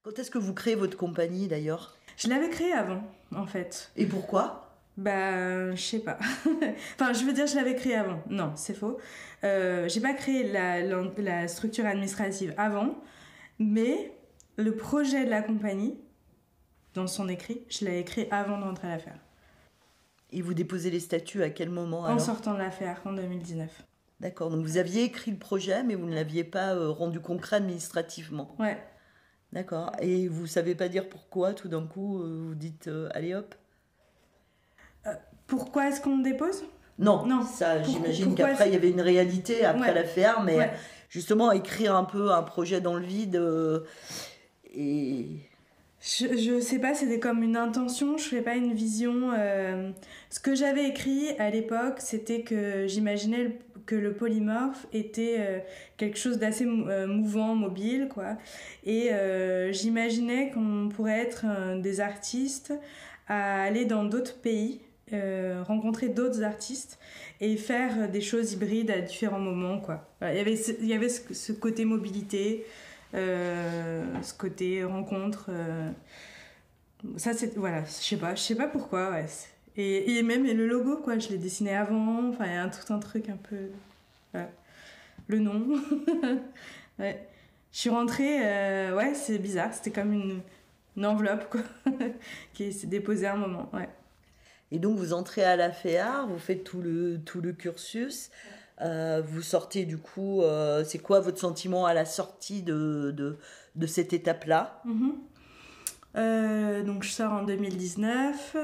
Quand est-ce que vous créez votre compagnie d'ailleurs? Je l'avais créée avant, en fait. Et pourquoi? Bah, je sais pas. Enfin, je veux dire, je l'avais créée avant. Non, c'est faux. J'ai pas créé la structure administrative avant, mais le projet de la compagnie, dans son écrit, je l'avais écrit avant de rentrer à l'affaire. Et vous déposez les statuts à quel moment En alors? sortant de l'affaire, en 2019. D'accord, donc vous aviez écrit le projet, mais vous ne l'aviez pas rendu concret administrativement. Ouais. D'accord, et vous savez pas dire pourquoi tout d'un coup vous dites allez hop? Pourquoi est-ce qu'on le dépose? Non, Non. ça j'imagine Pourquoi qu'après il y avait une réalité après Ouais. l'affaire, mais Ouais. justement écrire un peu un projet dans le vide et... Je sais pas, c'était comme une intention, je fais pas une vision. Ce que j'avais écrit à l'époque, c'était que j'imaginais que le polymorphe était quelque chose d'assez mouvant, mobile, quoi. Et j'imaginais qu'on pourrait être des artistes à aller dans d'autres pays, rencontrer d'autres artistes et faire des choses hybrides à différents moments, quoi. Voilà, il y avait ce côté mobilité. Ce côté rencontre, ça c'est voilà, je sais pas pourquoi, ouais. Et même le logo, quoi, je l'ai dessiné avant, enfin il y a tout un truc un peu, voilà. Le nom. Ouais. Je suis rentrée, ouais, c'est bizarre, c'était comme une enveloppe, quoi, qui s'est déposée à un moment, ouais. Et donc vous entrez à la FEA, vous faites tout le cursus, vous sortez du coup, c'est quoi votre sentiment à la sortie de cette étape-là? Donc je sors en 2019.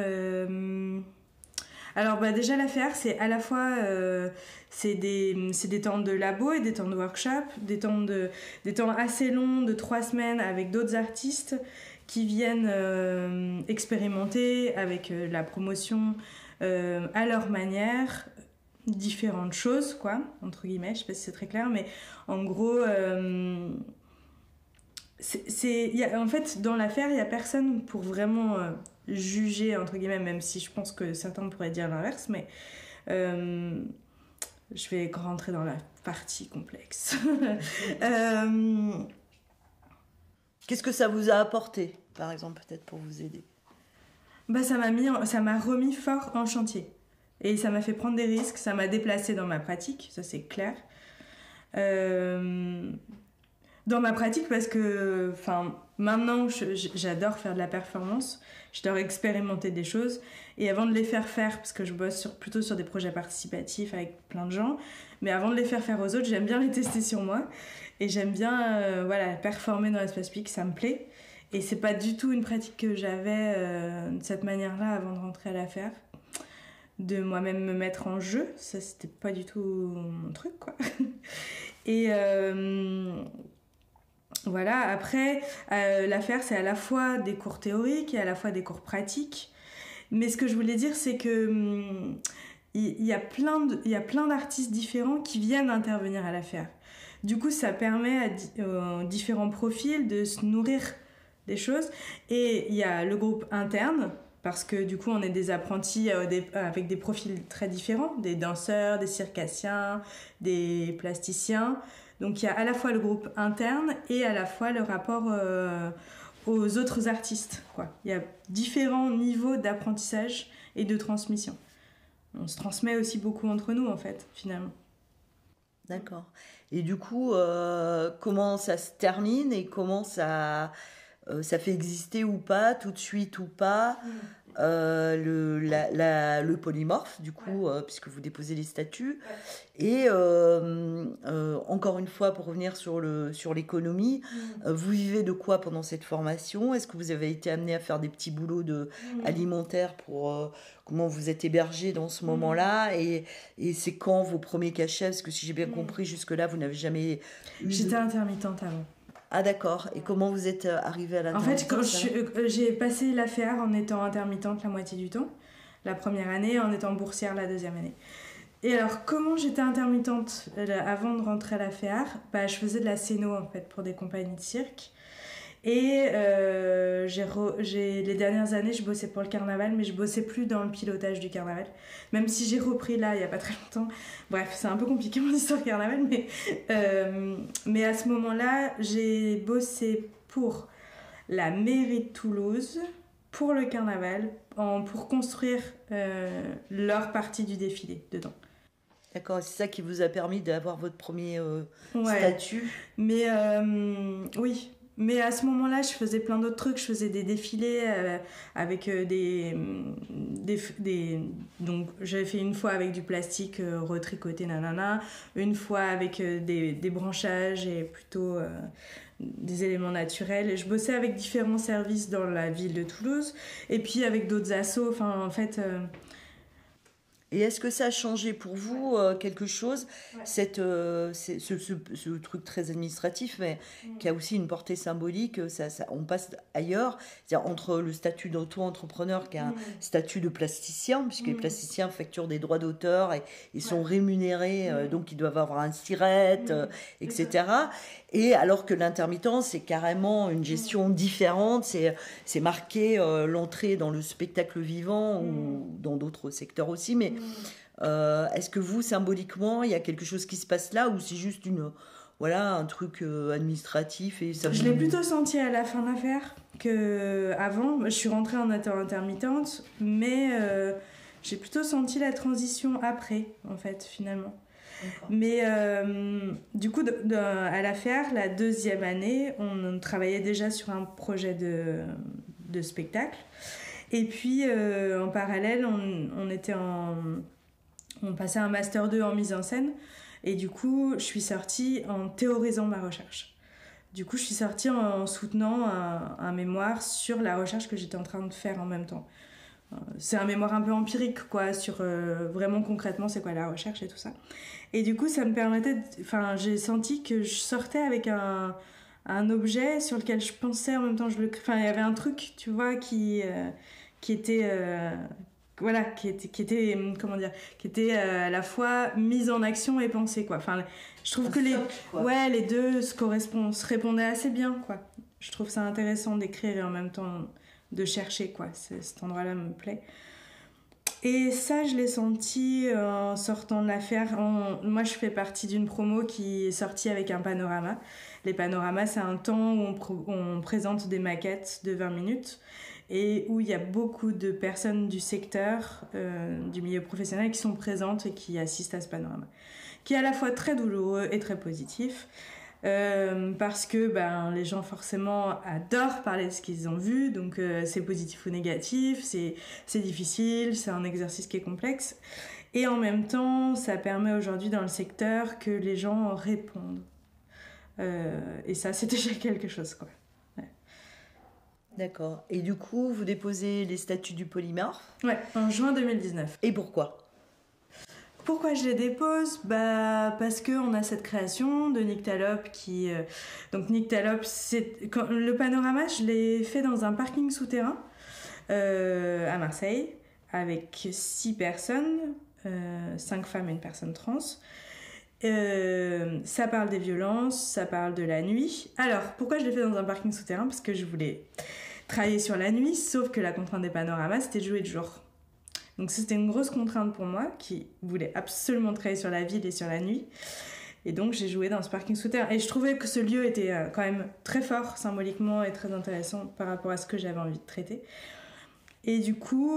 Alors bah déjà l'affaire c'est à la fois c'est des temps de labo et des temps de workshop, des temps assez longs de 3 semaines avec d'autres artistes qui viennent expérimenter avec la promotion à leur manière différentes choses, quoi, entre guillemets, je sais pas si c'est très clair, mais en gros en fait, dans l'affaire, il n'y a personne pour vraiment juger, entre guillemets, même si je pense que certains pourraient dire l'inverse, mais je vais rentrer dans la partie complexe. Qu'est-ce que ça vous a apporté, par exemple, peut-être pour vous aider? Bah, ça m'a remis fort en chantier. Et ça m'a fait prendre des risques, ça m'a déplacé dans ma pratique, ça c'est clair. Dans ma pratique parce que maintenant j'adore faire de la performance, j'adore expérimenter des choses et avant de les faire parce que je bosse plutôt sur des projets participatifs avec plein de gens, mais avant de les faire aux autres, j'aime bien les tester sur moi et j'aime bien voilà, performer dans l'espace public, ça me plaît et c'est pas du tout une pratique que j'avais de cette manière-là avant de rentrer à l'affaire, de moi-même me mettre en jeu, ça c'était pas du tout mon truc, quoi. Et voilà, après, l'affaire, c'est à la fois des cours théoriques et à la fois des cours pratiques. Mais ce que je voulais dire, c'est que il y a plein d'artistes différents qui viennent intervenir à l'affaire. Du coup, ça permet à différents profils de se nourrir des choses. Et il y a le groupe interne, parce que du coup, on est des apprentis avec des profils très différents, des danseurs, des circassiens, des plasticiens. Donc il y a à la fois le groupe interne et à la fois le rapport aux autres artistes, quoi. Il y a différents niveaux d'apprentissage et de transmission. On se transmet aussi beaucoup entre nous, en fait, finalement. D'accord. Et du coup, comment ça se termine et comment ça fait exister ou pas, tout de suite ou pas, le polymorphe, du coup, puisque vous déposez les statuts. Et encore une fois, pour revenir sur l'économie, vous vivez de quoi pendant cette formation? Est-ce que vous avez été amené à faire des petits boulots alimentaires pour comment vous êtes hébergé dans ce moment-là? Et c'est quand vos premiers cachets? Parce que si j'ai bien compris, jusque-là, vous n'avez jamais eu... J'étais intermittente avant. Ah d'accord, et comment vous êtes arrivée à l'intermittence? En fait, j'ai passé l'affaire en étant intermittente la moitié du temps, la première année, en étant boursière la deuxième année. Et alors, comment j'étais intermittente avant de rentrer à l'affaire? Bah, je faisais de la scéno, en fait, pour des compagnies de cirque. Et les dernières années, je bossais pour le carnaval, mais je bossais plus dans le pilotage du carnaval. Même si j'ai repris là, il n'y a pas très longtemps. Bref, c'est un peu compliqué mon histoire carnaval, mais à ce moment-là, j'ai bossé pour la mairie de Toulouse pour le carnaval, pour construire leur partie du défilé dedans. D'accord, c'est ça qui vous a permis d'avoir votre premier statut. Mais oui, mais à ce moment-là, je faisais plein d'autres trucs. Je faisais des défilés avec donc j'avais fait une fois avec du plastique retricoté, nanana. Une fois avec des branchages et plutôt des éléments naturels. Et je bossais avec différents services dans la ville de Toulouse. Et puis avec d'autres assos. Enfin, en fait... Et est-ce que ça a changé pour vous quelque chose, ce truc très administratif, mais qui a aussi une portée symbolique, on passe ailleurs, c'est-à-dire entre le statut d'auto-entrepreneur qui est un statut de plasticien, puisque les plasticiens facturent des droits d'auteur et ils sont rémunérés, donc ils doivent avoir un SIRET, etc. Et alors que l'intermittence, c'est carrément une gestion différente, c'est marqué l'entrée dans le spectacle vivant ou dans d'autres secteurs aussi, mais est-ce que vous, symboliquement, il y a quelque chose qui se passe là ou c'est juste un truc administratif et ça Je l'ai plutôt senti à la fin de l'affaire qu'avant. Je suis rentrée en intermittente, mais j'ai plutôt senti la transition après, en fait, finalement. D'accord. Mais du coup, à l'affaire, la deuxième année, on travaillait déjà sur un projet de spectacle. Et puis, en parallèle, on passait un Master 2 en mise en scène. Et du coup, je suis sortie en théorisant ma recherche. Du coup, je suis sortie en soutenant un mémoire sur la recherche que j'étais en train de faire en même temps. C'est un mémoire un peu empirique, quoi, sur vraiment concrètement c'est quoi la recherche et tout ça. Et du coup, ça me permettait... j'ai senti que je sortais avec un objet sur lequel je pensais en même temps. Il y avait un truc, tu vois, qui était... qui était à la fois mise en action et pensée, quoi. Je trouve que les deux se répondaient assez bien, quoi. Je trouve ça intéressant d'écrire et en même temps de chercher, quoi. Cet endroit-là me plaît. Et ça, je l'ai senti en sortant de l'affaire. Moi, je fais partie d'une promo qui est sortie avec un panorama. Les panoramas, c'est un temps où on présente des maquettes de 20 minutes et où il y a beaucoup de personnes du secteur, du milieu professionnel qui sont présentes et qui assistent à ce panorama, qui est à la fois très douloureux et très positif. Parce que les gens forcément adorent parler de ce qu'ils ont vu, donc c'est positif ou négatif, c'est difficile, c'est un exercice qui est complexe, et en même temps ça permet aujourd'hui dans le secteur que les gens répondent, et ça c'est déjà quelque chose, quoi. Ouais. D'accord, et du coup vous déposez les statuts du polymorphe? Ouais, en juin 2019. Et pourquoi je les dépose? Parce qu'on a cette création de Nyctalope qui... donc Nyctalope, le panorama, je l'ai fait dans un parking souterrain à Marseille avec 6 personnes, 5 femmes et une personne trans. Ça parle des violences, ça parle de la nuit. Alors, pourquoi je l'ai fait dans un parking souterrain? Parce que je voulais travailler sur la nuit, sauf que la contrainte des panoramas, c'était de jouer de jour. Donc c'était une grosse contrainte pour moi, qui voulait absolument travailler sur la ville et sur la nuit. Et donc j'ai joué dans ce parking souterrain. Et je trouvais que ce lieu était quand même très fort symboliquement et très intéressant par rapport à ce que j'avais envie de traiter. Et du coup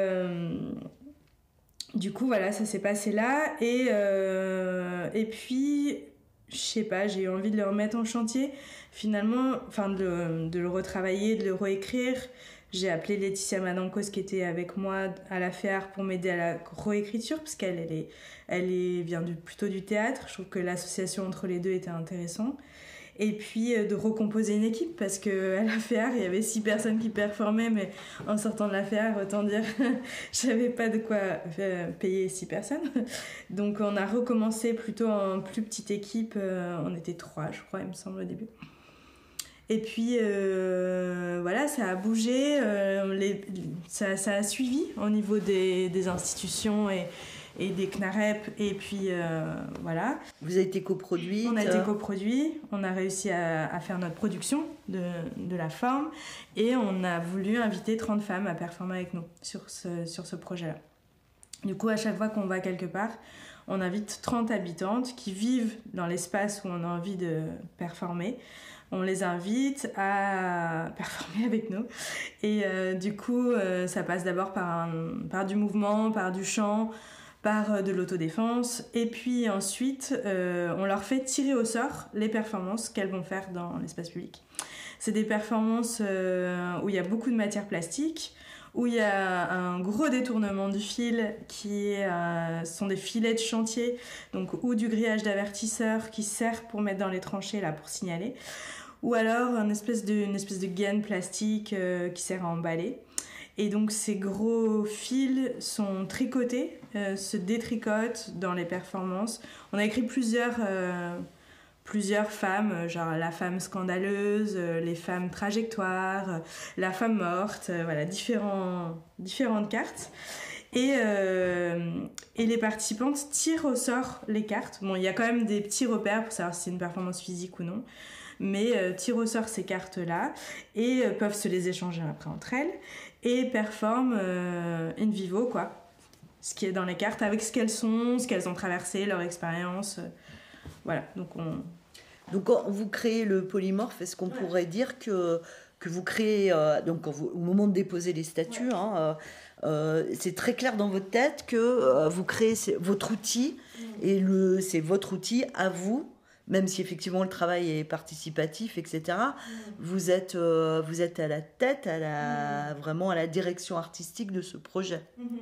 voilà, ça s'est passé là. Et puis, je sais pas, j'ai eu envie de le remettre en chantier. Finalement, de le retravailler, de le réécrire. J'ai appelé Laetitia Madancos qui était avec moi à l'affaire pour m'aider à la réécriture parce qu'elle vient plutôt du théâtre. Je trouve que l'association entre les deux était intéressante. Et puis de recomposer une équipe parce qu'à l'affaire, il y avait 6 personnes qui performaient, mais en sortant de l'affaire, autant dire, j'avais pas de quoi payer 6 personnes. Donc on a recommencé plutôt en plus petite équipe. On était 3, je crois, il me semble, au début. Et puis voilà, ça a bougé, ça a suivi au niveau des institutions et des CNAREP, et puis voilà. Vous avez été coproduite? On a été coproduit, on a réussi à faire notre production de la forme, et on a voulu inviter 30 femmes à performer avec nous sur ce projet-là. Du coup, à chaque fois qu'on va quelque part, On invite 30 habitantes qui vivent dans l'espace où on a envie de performer. On les invite à performer avec nous. Et du coup, ça passe d'abord par du mouvement, par du chant, par de l'autodéfense. Et puis ensuite, on leur fait tirer au sort les performances qu'elles vont faire dans l'espace public. C'est des performances où il y a beaucoup de matière plastique, où il y a un gros détournement du fil qui sont des filets de chantier, donc, ou du grillage d'avertisseur qui sert pour mettre dans les tranchées là, pour signaler, ou alors une espèce de gaine plastique qui sert à emballer. Et donc ces gros fils sont tricotés, se détricotent dans les performances. On a écrit plusieurs femmes, genre la femme scandaleuse, les femmes trajectoires, la femme morte, voilà, différentes cartes. Et les participantes tirent au sort les cartes. Bon, il y a quand même des petits repères pour savoir si c'est une performance physique ou non, mais tirent au sort ces cartes-là et peuvent se les échanger après entre elles et performent in vivo, quoi. Ce qui est dans les cartes avec ce qu'elles sont, ce qu'elles ont traversé, leur expérience. Voilà, donc quand vous créez le polymorphe, est-ce qu'on pourrait dire que vous créez, au moment de déposer les statuts, c'est très clair dans votre tête que vous créez votre outil, et c'est votre outil à vous, même si effectivement le travail est participatif, etc. Vous êtes à la tête, vraiment à la direction artistique de ce projet.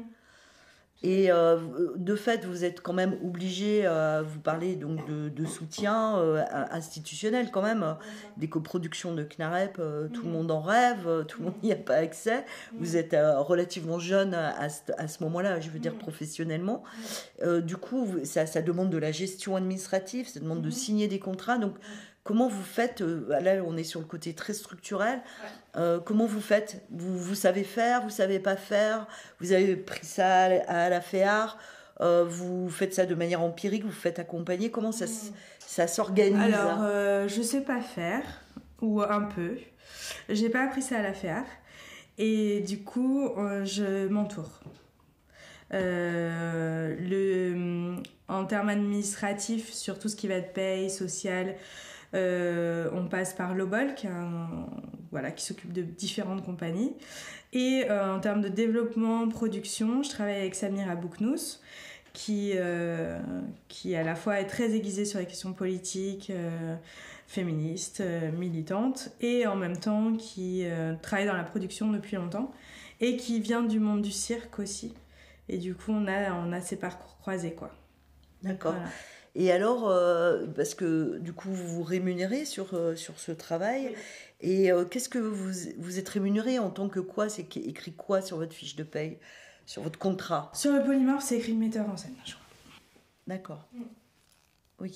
Et de fait, vous êtes quand même obligé, vous parlez donc de soutien institutionnel quand même, des coproductions de CNAREP, tout le monde en rêve, tout le monde n'y a pas accès. Vous êtes relativement jeune à ce moment-là, je veux dire professionnellement. Du coup, ça demande de la gestion administrative, ça demande de signer des contrats. Donc, comment vous faites, là on est sur le côté très structurel, comment vous faites, vous savez faire, vous savez pas faire, vous avez pris ça à la FEAR, vous faites ça de manière empirique, vous faites accompagner, comment ça s'organise? Alors, je sais pas faire, ou un peu, j'ai pas appris ça à la FEAR, et du coup je m'entoure. En termes administratifs, sur tout ce qui va être paye, social, on passe par Lobol, qui s'occupe de différentes compagnies. Et en termes de développement, production, je travaille avec Samira Bouknous, qui à la fois est très aiguisée sur les questions politiques, féministes, militantes, et en même temps qui travaille dans la production depuis longtemps, et qui vient du monde du cirque aussi. Et du coup, on a ces parcours croisés, quoi. D'accord. Voilà. Et alors, parce que du coup, vous vous rémunérez sur ce travail. Oui. Et qu'est-ce que vous êtes rémunéré en tant que quoi? C'est écrit quoi sur votre fiche de paye, sur votre contrat? Sur le polymorphe, c'est écrit metteur en scène, je crois. D'accord. Ok.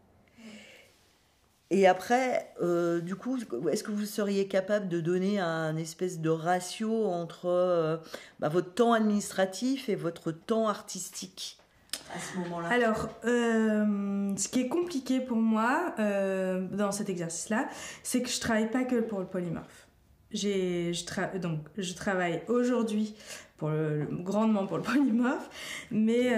Et après, du coup, est-ce que vous seriez capable de donner un espèce de ratio entre votre temps administratif et votre temps artistique à ce moment-là? Alors, ce qui est compliqué pour moi dans cet exercice-là, c'est que je travaille pas que pour le polymorphe. Donc, je travaille aujourd'hui grandement pour le polymorphe, mais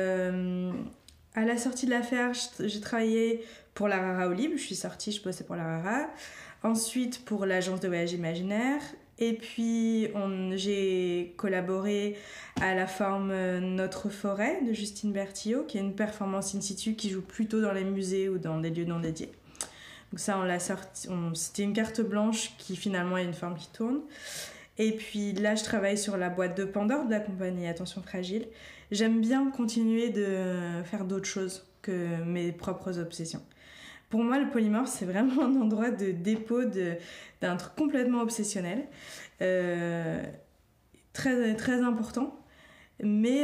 à la sortie de l'affaire, j'ai travaillé pour la Rara au Libre. Je suis sortie, je bossais pour la Rara. Ensuite, pour l'agence de voyage imaginaire. Et puis, j'ai collaboré à la forme Notre Forêt de Justine Bertillot, qui est une performance in situ qui joue plutôt dans les musées ou dans des lieux non dédiés. Donc ça, on l'a sorti. C'était une carte blanche qui finalement est une forme qui tourne. Et puis là, je travaille sur la boîte de Pandore de la compagnie Attention Fragile. J'aime bien continuer de faire d'autres choses que mes propres obsessions. Pour moi, le polymorphe, c'est vraiment un endroit de dépôt d'un truc complètement obsessionnel, très, très important. Mais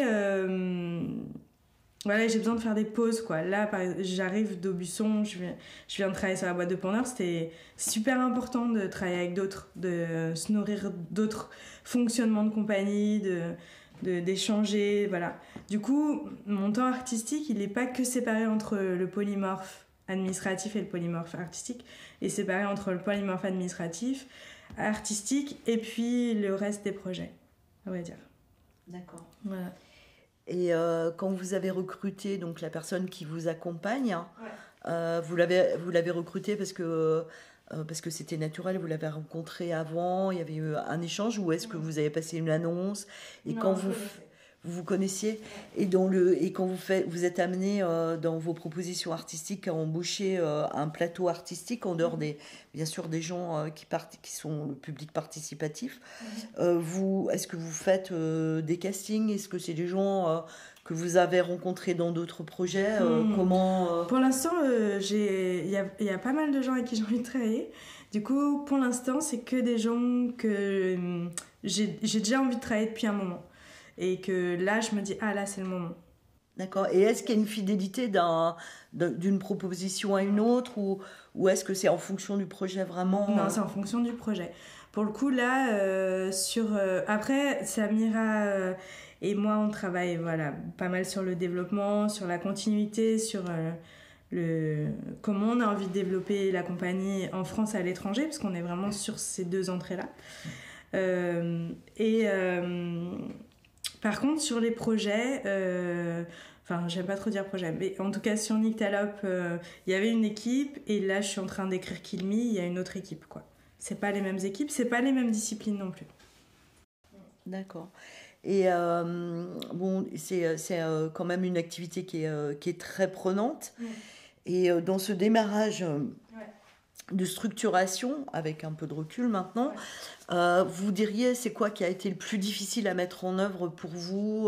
voilà, j'ai besoin de faire des pauses, quoi. Là, j'arrive d'Aubusson, je viens de travailler sur la boîte de Pandore. C'était super important de travailler avec d'autres, de se nourrir d'autres fonctionnements de compagnie, d'échanger, voilà. Du coup, mon temps artistique, il n'est pas que séparé entre le polymorphe administratif et le polymorphe artistique, et séparé entre le polymorphe administratif, artistique, et puis le reste des projets, on va dire. D'accord. Voilà. Et quand vous avez recruté donc la personne qui vous accompagne, vous l'avez recruté parce que c'était naturel, vous l'avez rencontré avant, il y avait eu un échange, ou est-ce que vous avez passé une annonce et Non, quand vous connaissiez et quand vous êtes amené dans vos propositions artistiques à embaucher un plateau artistique en dehors bien sûr des gens qui sont le public participatif, est-ce que vous faites des castings? Est-ce que c'est des gens que vous avez rencontrés dans d'autres projets? Comment Pour l'instant, il y a pas mal de gens avec qui j'ai envie de travailler. Du coup, pour l'instant, c'est que des gens que j'ai déjà envie de travailler depuis un moment. Et que là, je me dis, ah là, c'est le moment. D'accord. Et est-ce qu'il y a une fidélité d'une proposition à une autre, ou est-ce que c'est en fonction du projet vraiment? Non, c'est en fonction du projet. Pour le coup, là, après, Samira et moi, on travaille pas mal sur le développement, sur la continuité, sur comment on a envie de développer la compagnie en France et à l'étranger, parce qu'on est vraiment sur ces deux entrées-là. Par contre, sur les projets, j'aime pas trop dire projet, mais en tout cas, sur Nyctalope, il y avait une équipe, et là, je suis en train d'écrire Kill Me, il y a une autre équipe, quoi. C'est pas les mêmes équipes, c'est pas les mêmes disciplines non plus. D'accord. Et bon, c'est quand même une activité qui est très prenante. Et dans ce démarrage de structuration, avec un peu de recul maintenant, vous diriez, c'est quoi qui a été le plus difficile à mettre en œuvre pour vous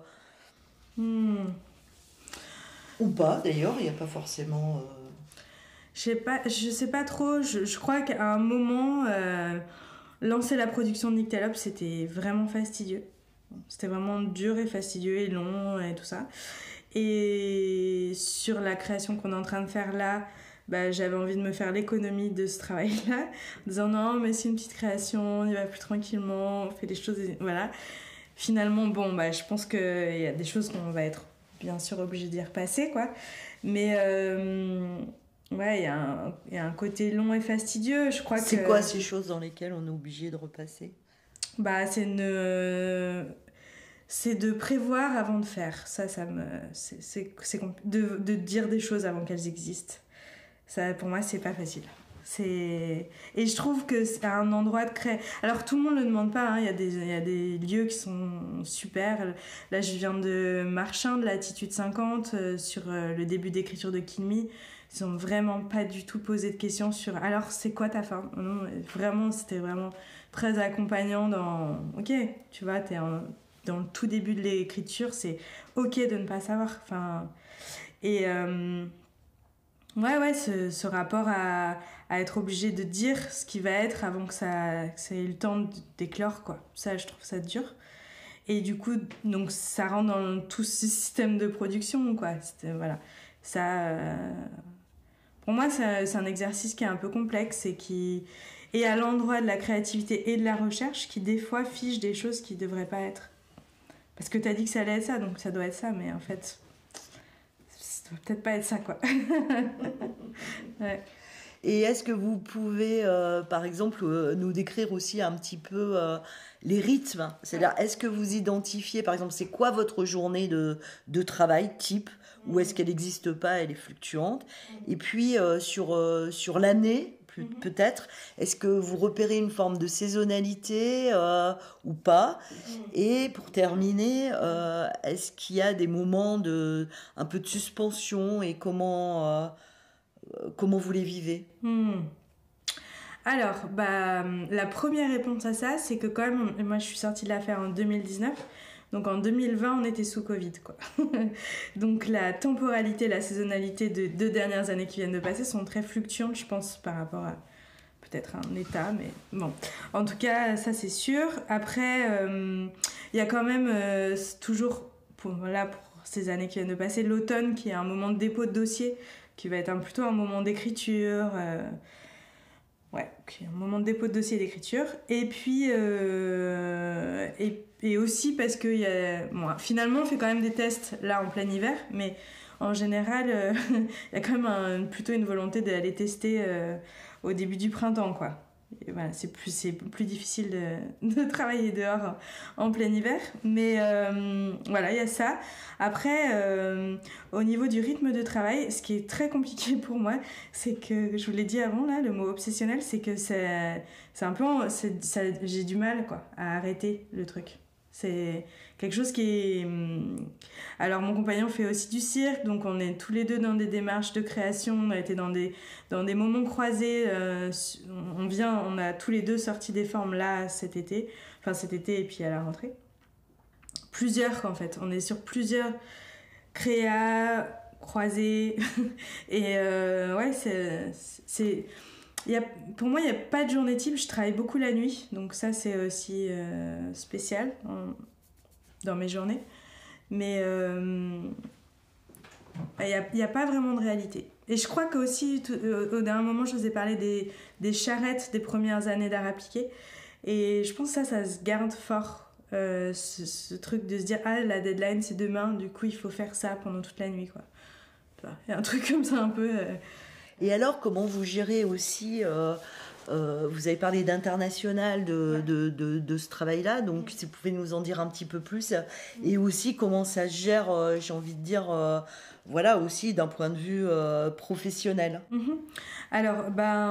Ou pas, d'ailleurs, il n'y a pas forcément... Je sais pas trop, je crois qu'à un moment, lancer la production de Nyctalope, c'était vraiment fastidieux. C'était vraiment dur et fastidieux et long et tout ça. Et sur la création qu'on est en train de faire là, j'avais envie de me faire l'économie de ce travail-là, en disant non, mais c'est une petite création, on y va plus tranquillement, on fait des choses, voilà. Finalement, je pense qu'il y a des choses qu'on va être bien sûr obligé d'y repasser, quoi. Mais il y a un côté long et fastidieux, je crois que... C'est quoi ces choses dans lesquelles on est obligé de repasser? C'est de prévoir avant de faire. De dire des choses avant qu'elles existent. Ça, pour moi, c'est pas facile. Et je trouve que c'est un endroit de créer. Alors, tout le monde ne le demande pas, hein. Il y a des lieux qui sont super. Là, je viens de Marchand, de Latitude 50, sur le début d'écriture de Kill Me. Ils ont vraiment pas du tout posé de questions sur alors, c'est quoi ta fin? Non, vraiment, c'était vraiment très accompagnant dans ok, tu vois, dans le tout début de l'écriture, c'est ok de ne pas savoir. Et ce rapport à être obligé de dire ce qui va être avant que ça ait eu le temps d'éclore, quoi. Ça, je trouve ça dur. Et du coup, donc, ça rentre dans tout ce système de production, quoi. Pour moi, c'est un exercice qui est un peu complexe et qui est à l'endroit de la créativité et de la recherche, qui des fois fige des choses qui ne devraient pas être. Parce que tu as dit que ça allait être ça, donc ça doit être ça, mais en fait, ça doit peut-être pas être ça, quoi. Ouais. Et est-ce que vous pouvez, par exemple, nous décrire aussi un petit peu les rythmes? C'est-à-dire, est-ce que vous identifiez, par exemple, c'est quoi votre journée de travail type? Ou est-ce qu'elle n'existe pas, elle est fluctuante? Et puis, sur l'année, peut-être, est-ce que vous repérez une forme de saisonnalité ou pas? Et pour terminer, est-ce qu'il y a des moments un peu de suspension, et comment vous les vivez? Alors, la première réponse à ça, c'est que quand même, moi je suis sortie de l'affaire en 2019, donc en 2020 on était sous Covid, quoi. Donc la temporalité, la saisonnalité de 2 dernières années qui viennent de passer sont très fluctuantes, je pense, par rapport à peut-être un état, mais bon. En tout cas, ça c'est sûr. Après, il y a quand même toujours, pour ces années qui viennent de passer, l'automne qui est un moment de dépôt de dossier, qui va être plutôt un moment d'écriture, un moment de dépôt de dossier d'écriture. Et puis, et aussi parce que finalement, on fait quand même des tests là en plein hiver, mais en général, il y a quand même plutôt une volonté d'aller tester au début du printemps, quoi. Et voilà, c'est plus difficile de travailler dehors en plein hiver. Mais voilà, il y a ça. Après, au niveau du rythme de travail, ce qui est très compliqué pour moi, c'est que, je vous l'ai dit avant, là, le mot obsessionnel, c'est que c'est un peu... j'ai du mal, quoi, à arrêter le truc. C'est quelque chose qui est... Alors, mon compagnon fait aussi du cirque, donc on est tous les deux dans des démarches de création. On a été dans des moments croisés. On a tous les deux sorti des formes là, cet été et puis à la rentrée. Plusieurs, en fait. On est sur plusieurs créas croisés. Et ouais, pour moi, il n'y a pas de journée type. Je travaille beaucoup la nuit, donc ça, c'est aussi spécial dans mes journées. Mais il n'y a pas vraiment de réalité. Et je crois qu'aussi, au dernier moment, je vous ai parlé des charrettes des premières années d'art appliqué. Et je pense que ça se garde fort, ce truc de se dire « Ah, la deadline, c'est demain, du coup, il faut faire ça pendant toute la nuit. » Il y a un truc comme ça un peu... Et alors, comment vous gérez aussi... vous avez parlé d'international, de ce travail-là, donc si vous pouvez nous en dire un petit peu plus, et aussi comment ça se gère, j'ai envie de dire, voilà, aussi d'un point de vue professionnel. Alors,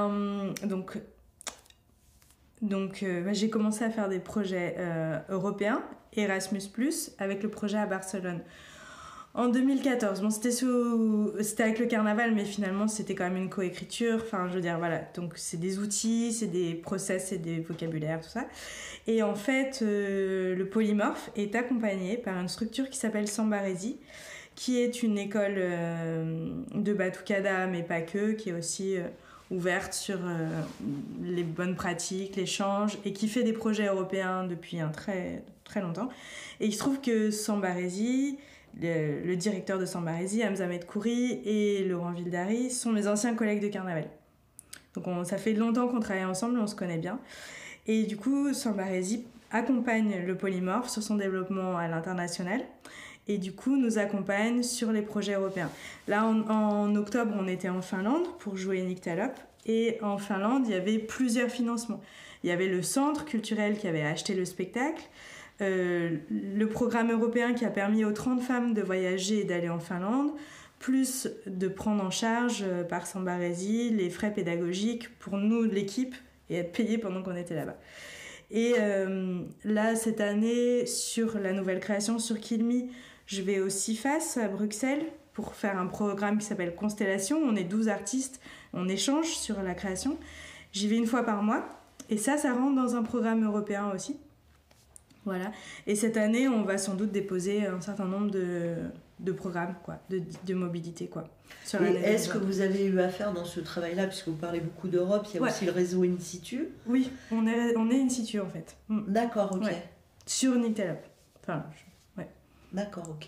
j'ai commencé à faire des projets européens, Erasmus+, avec le projet à Barcelone. En 2014, bon, c'était avec le carnaval, mais finalement c'était quand même une coécriture. Enfin, je veux dire, voilà. Donc c'est des outils, c'est des process, c'est des vocabulaires, tout ça. Et en fait, le polymorphe est accompagné par une structure qui s'appelle Sambaresi, qui est une école de batucada, mais pas que, qui est aussi ouverte sur les bonnes pratiques, l'échange, et qui fait des projets européens depuis très, très longtemps. Et il se trouve que Sambaresi... Le directeur de Sambaresi, Hamza Medkouri, et Laurent Vildari sont mes anciens collègues de carnaval. Donc ça fait longtemps qu'on travaille ensemble, on se connaît bien. Et du coup, Sambaresi accompagne le polymorphe sur son développement à l'international et du coup nous accompagne sur les projets européens. Là, en octobre, on était en Finlande pour jouer Nyctalope. Et en Finlande, il y avait plusieurs financements. Il y avait le centre culturel qui avait acheté le spectacle, le programme européen qui a permis aux 30 femmes de voyager et d'aller en Finlande, plus de prendre en charge par Sambaresi les frais pédagogiques pour nous, l'équipe, et être payés pendant qu'on était là-bas. Et là, cette année, sur la nouvelle création sur Kilmi, je vais au CIFAS à Bruxelles pour faire un programme qui s'appelle Constellation. On est 12 artistes, on échange sur la création. J'y vais une fois par mois. Et ça rentre dans un programme européen aussi. Voilà. Et cette année, on va sans doute déposer un certain nombre de programmes, quoi, de mobilité, quoi. Et est-ce que vous avez eu à faire dans ce travail-là, puisque vous parlez beaucoup d'Europe, il y a aussi le réseau In Situ? Oui, on est In Situ, en fait. D'accord, ok. Ouais. Sur Nyctalope. Enfin, ouais. D'accord, ok.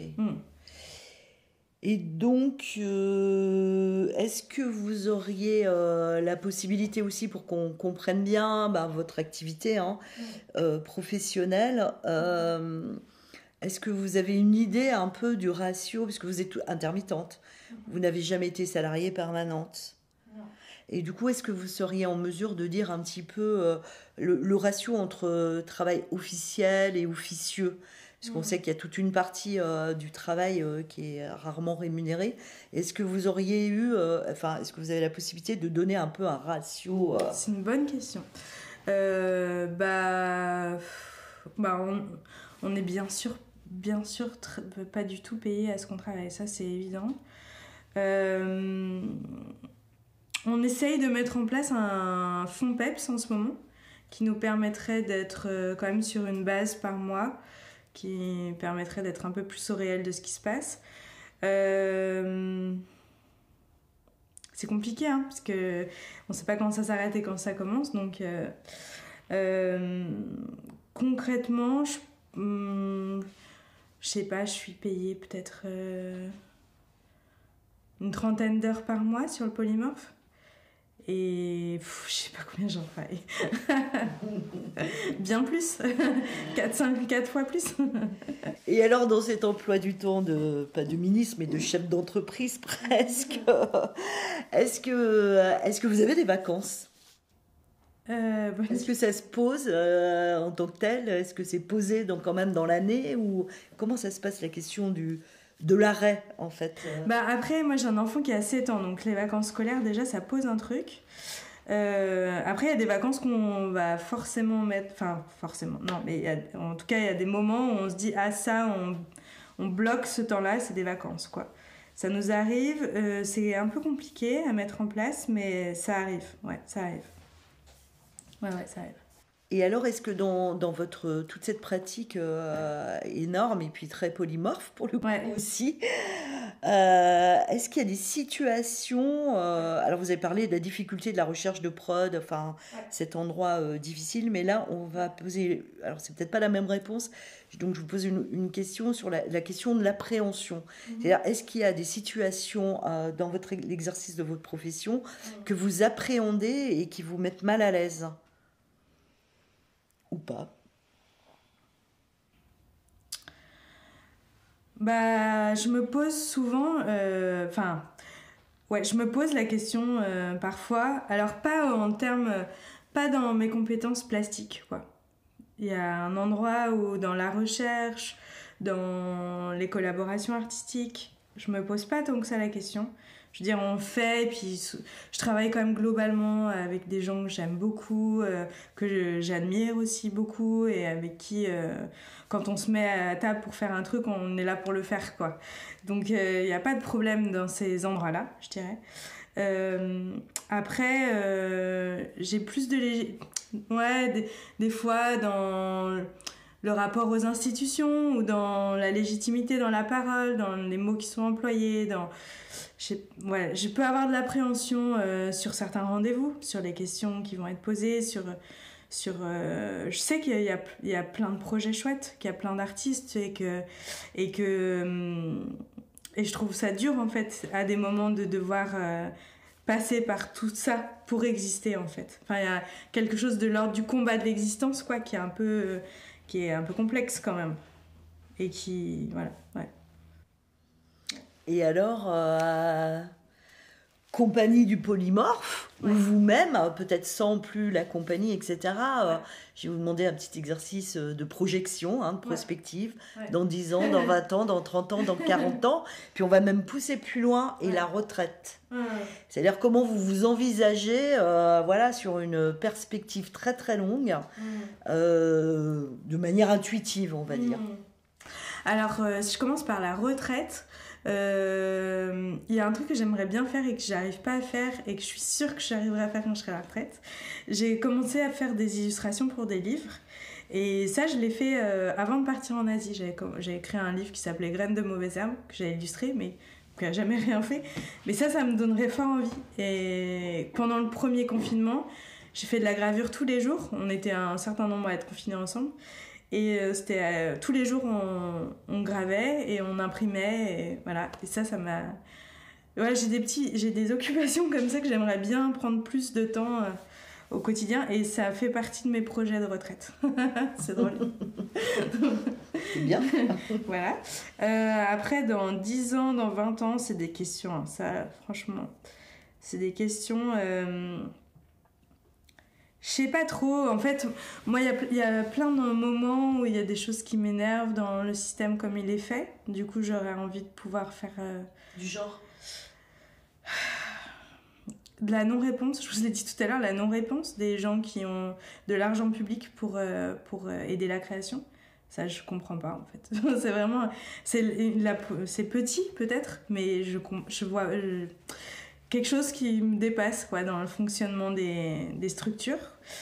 Et donc, est-ce que vous auriez la possibilité aussi, pour qu'on comprenne bien votre activité professionnelle, est-ce que vous avez une idée un peu du ratio, parce que vous êtes intermittente, vous n'avez jamais été salariée permanente. Et du coup, est-ce que vous seriez en mesure de dire un petit peu le ratio entre travail officiel et officieux ? Parce qu'on sait qu'il y a toute une partie du travail qui est rarement rémunérée. Est-ce que vous auriez est-ce que vous avez la possibilité de donner un peu un ratio C'est une bonne question. On est bien sûr pas du tout payé à ce qu'on travaille, ça c'est évident. On essaye de mettre en place un fonds PEPS en ce moment qui nous permettrait d'être quand même sur une base par mois, qui permettrait d'être un peu plus au réel de ce qui se passe. C'est compliqué, parce qu'on ne sait pas quand ça s'arrête et quand ça commence. Donc, concrètement, je sais pas, je suis payée peut-être une 30aine d'heures par mois sur le polymorphe. Et je sais pas combien j'en travaille. Bien plus. 4 fois plus. Et alors, dans cet emploi du temps pas de ministre, mais de chef d'entreprise presque, est-ce que vous avez des vacances ? Est-ce que ça se pose en tant que tel? Est-ce que c'est posé quand même dans l'année? Ou comment ça se passe la question de l'arrêt en fait? Après, moi j'ai un enfant qui a 7 ans, donc les vacances scolaires déjà ça pose un truc. Après il y a des vacances qu'on va forcément mettre, enfin forcément, non, mais en tout cas il y a des moments où on se dit ah ça on bloque ce temps-là, c'est des vacances quoi. Ça nous arrive, c'est un peu compliqué à mettre en place, mais ça arrive, ouais, ça arrive. Ouais, ça arrive. Et alors, est-ce que dans toute cette pratique énorme et puis très polymorphe pour le coup aussi, est-ce qu'il y a des situations, alors vous avez parlé de la difficulté de la recherche de prod, enfin cet endroit difficile, mais là on va poser, alors c'est peut-être pas la même réponse, donc je vous pose une question sur la question de l'appréhension. C'est-à-dire, est-ce qu'il y a des situations dans l'exercice de votre profession que vous appréhendez et qui vous mettent mal à l'aise? Ou pas? Je me pose souvent, je me pose la question parfois, alors pas en termes, pas dans mes compétences plastiques, quoi. Il y a un endroit où dans la recherche, dans les collaborations artistiques, je me pose pas tant que ça la question. Je veux dire, on fait, et puis je travaille quand même globalement avec des gens que j'aime beaucoup, que j'admire aussi beaucoup, et avec qui, quand on se met à table pour faire un truc, on est là pour le faire, quoi. Donc, il n'y a pas de problème dans ces endroits-là, je dirais. Après, j'ai plus de des fois dans le rapport aux institutions ou dans la légitimité dans la parole, dans les mots qui sont employés, je peux avoir de l'appréhension sur certains rendez-vous, sur les questions qui vont être posées, je sais qu'il y a plein de projets chouettes, qu'il y a plein d'artistes et je trouve ça dur en fait à des moments de devoir passer par tout ça pour exister en fait. Enfin, il y a quelque chose de l'ordre du combat de l'existence quoi, qui est un peu complexe quand même et qui voilà, ouais. Et alors, compagnie du polymorphe, ou vous-même, peut-être sans plus la compagnie, etc. Je vais vous demander un petit exercice de projection, de prospective, dans 10 ans, dans 20 ans, dans 30 ans, dans 40 ans. Puis on va même pousser plus loin, et la retraite. C'est-à-dire comment vous vous envisagez, sur une perspective très très longue, de manière intuitive, on va dire. Alors, si je commence par la retraite, il y a un truc que j'aimerais bien faire et que j'arrive pas à faire et que je suis sûre que j'arriverai à faire quand je serai à la retraite. J'ai commencé à faire des illustrations pour des livres et ça je l'ai fait avant de partir en Asie. J'ai écrit un livre qui s'appelait Graines de mauvaises herbes que j'ai illustré mais qui n'a jamais rien fait. Mais ça me donnerait fort envie. Et pendant le premier confinement, j'ai fait de la gravure tous les jours. On était un certain nombre à être confinés ensemble. Et c'était tous les jours on gravait et on imprimait et voilà, et ça m'a j'ai des occupations comme ça que j'aimerais bien prendre plus de temps au quotidien et ça fait partie de mes projets de retraite. C'est drôle. C'est bien. Voilà. Après dans 10 ans, dans 20 ans, c'est des questions hein. Ça franchement c'est des questions je sais pas trop, en fait, moi il y a plein de moments où il y a des choses qui m'énervent dans le système comme il est fait. Du coup, j'aurais envie de pouvoir faire... Du genre de la non-réponse, je vous l'ai dit tout à l'heure, la non-réponse des gens qui ont de l'argent public pour aider la création. Ça, je comprends pas, en fait. C'est vraiment... C'est petit, peut-être, mais je vois... quelque chose qui me dépasse quoi, dans le fonctionnement des structures.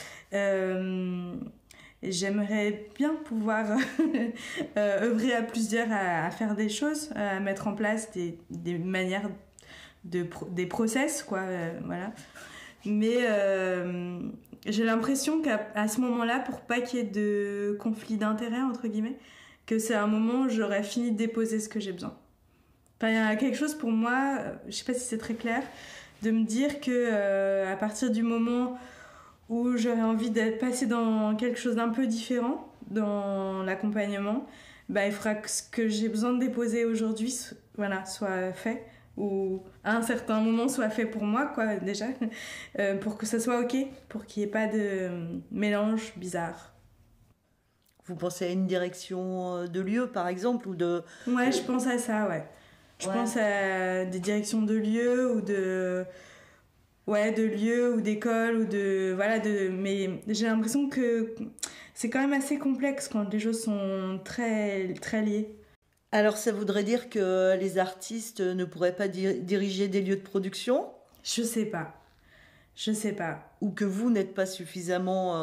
J'aimerais bien pouvoir œuvrer à plusieurs à faire des choses, à mettre en place des manières, des process, quoi, voilà. Mais j'ai l'impression qu'à ce moment-là, pour pas qu'il y ait de conflit d'intérêts, entre guillemets, que c'est un moment où j'aurais fini de déposer ce que j'ai besoin. Enfin, il y a quelque chose pour moi, je sais pas si c'est très clair, de me dire que à partir du moment où j'aurais envie d'être passée dans quelque chose d'un peu différent, dans l'accompagnement, il faudra que ce que j'ai besoin de déposer aujourd'hui soit fait ou à un certain moment soit fait pour moi, quoi, déjà, pour que ça soit ok, pour qu'il n'y ait pas de mélange bizarre. Vous pensez à une direction de lieu, par exemple, ou de... Ouais, je pense à ça, ouais. Je pense à des directions de lieux ou de... Ouais, de lieux ou d'écoles ou de... Voilà, mais j'ai l'impression que c'est quand même assez complexe quand les choses sont très, très liées. Alors, ça voudrait dire que les artistes ne pourraient pas diriger des lieux de production, Je sais pas. Je sais pas. ou que vous n'êtes pas suffisamment...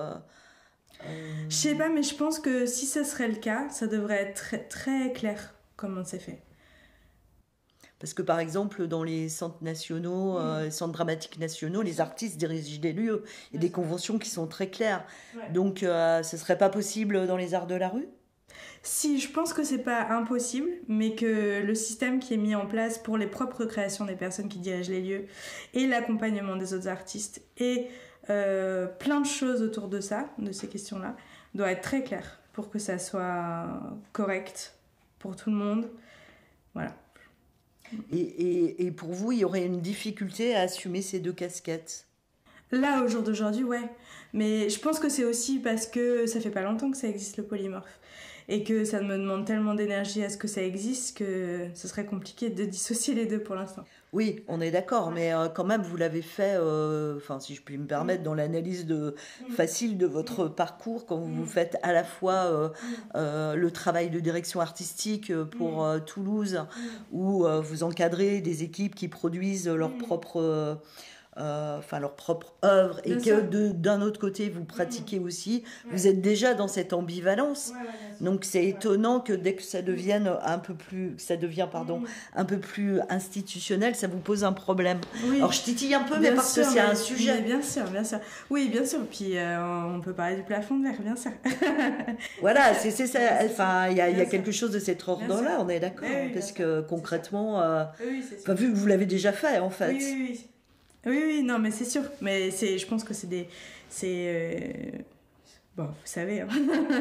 Je sais pas, mais je pense que si ce serait le cas, ça devrait être très, très clair comment c'est fait. Parce que par exemple, dans les centres nationaux, les centres dramatiques nationaux, les artistes dirigent des lieux et des conventions qui sont très claires. Ouais. Donc, ce serait pas possible dans les arts de la rue? Si, je pense que c'est pas impossible, mais que le système qui est mis en place pour les propres créations des personnes qui dirigent les lieux et l'accompagnement des autres artistes et plein de choses autour de ça, de ces questions-là, doit être très clair pour que ça soit correct pour tout le monde. Voilà. Et pour vous, il y aurait une difficulté à assumer ces deux casquettes? Là, au jour d'aujourd'hui, ouais. Mais je pense que c'est aussi parce que ça fait pas longtemps que ça existe, le polymorphe. Et que ça me demande tellement d'énergie à ce que ça existe que ce serait compliqué de dissocier les deux pour l'instant. Oui, on est d'accord, mais quand même, vous l'avez fait, enfin, si je puis me permettre, dans l'analyse facile de votre parcours, quand vous faites à la fois le travail de direction artistique pour Toulouse, où vous encadrez des équipes qui produisent leur propre... leur propre œuvre, et que d'un autre côté vous pratiquez aussi, vous êtes déjà dans cette ambivalence. Donc c'est étonnant que dès que ça devienne un peu plus, un peu plus institutionnel, ça vous pose un problème. Oui. Alors je titille un peu, mais parce que c'est un sujet. Bien sûr, bien sûr. Oui, bien sûr. Puis on peut parler du plafond de verre, bien sûr. Voilà, c'est ça. Enfin, il y a quelque chose de cet ordre-là, on est d'accord, parce que concrètement, vu que vous l'avez déjà fait en fait. Oui, non, mais c'est sûr. Mais je pense que c'est des... Bon, vous savez, hein.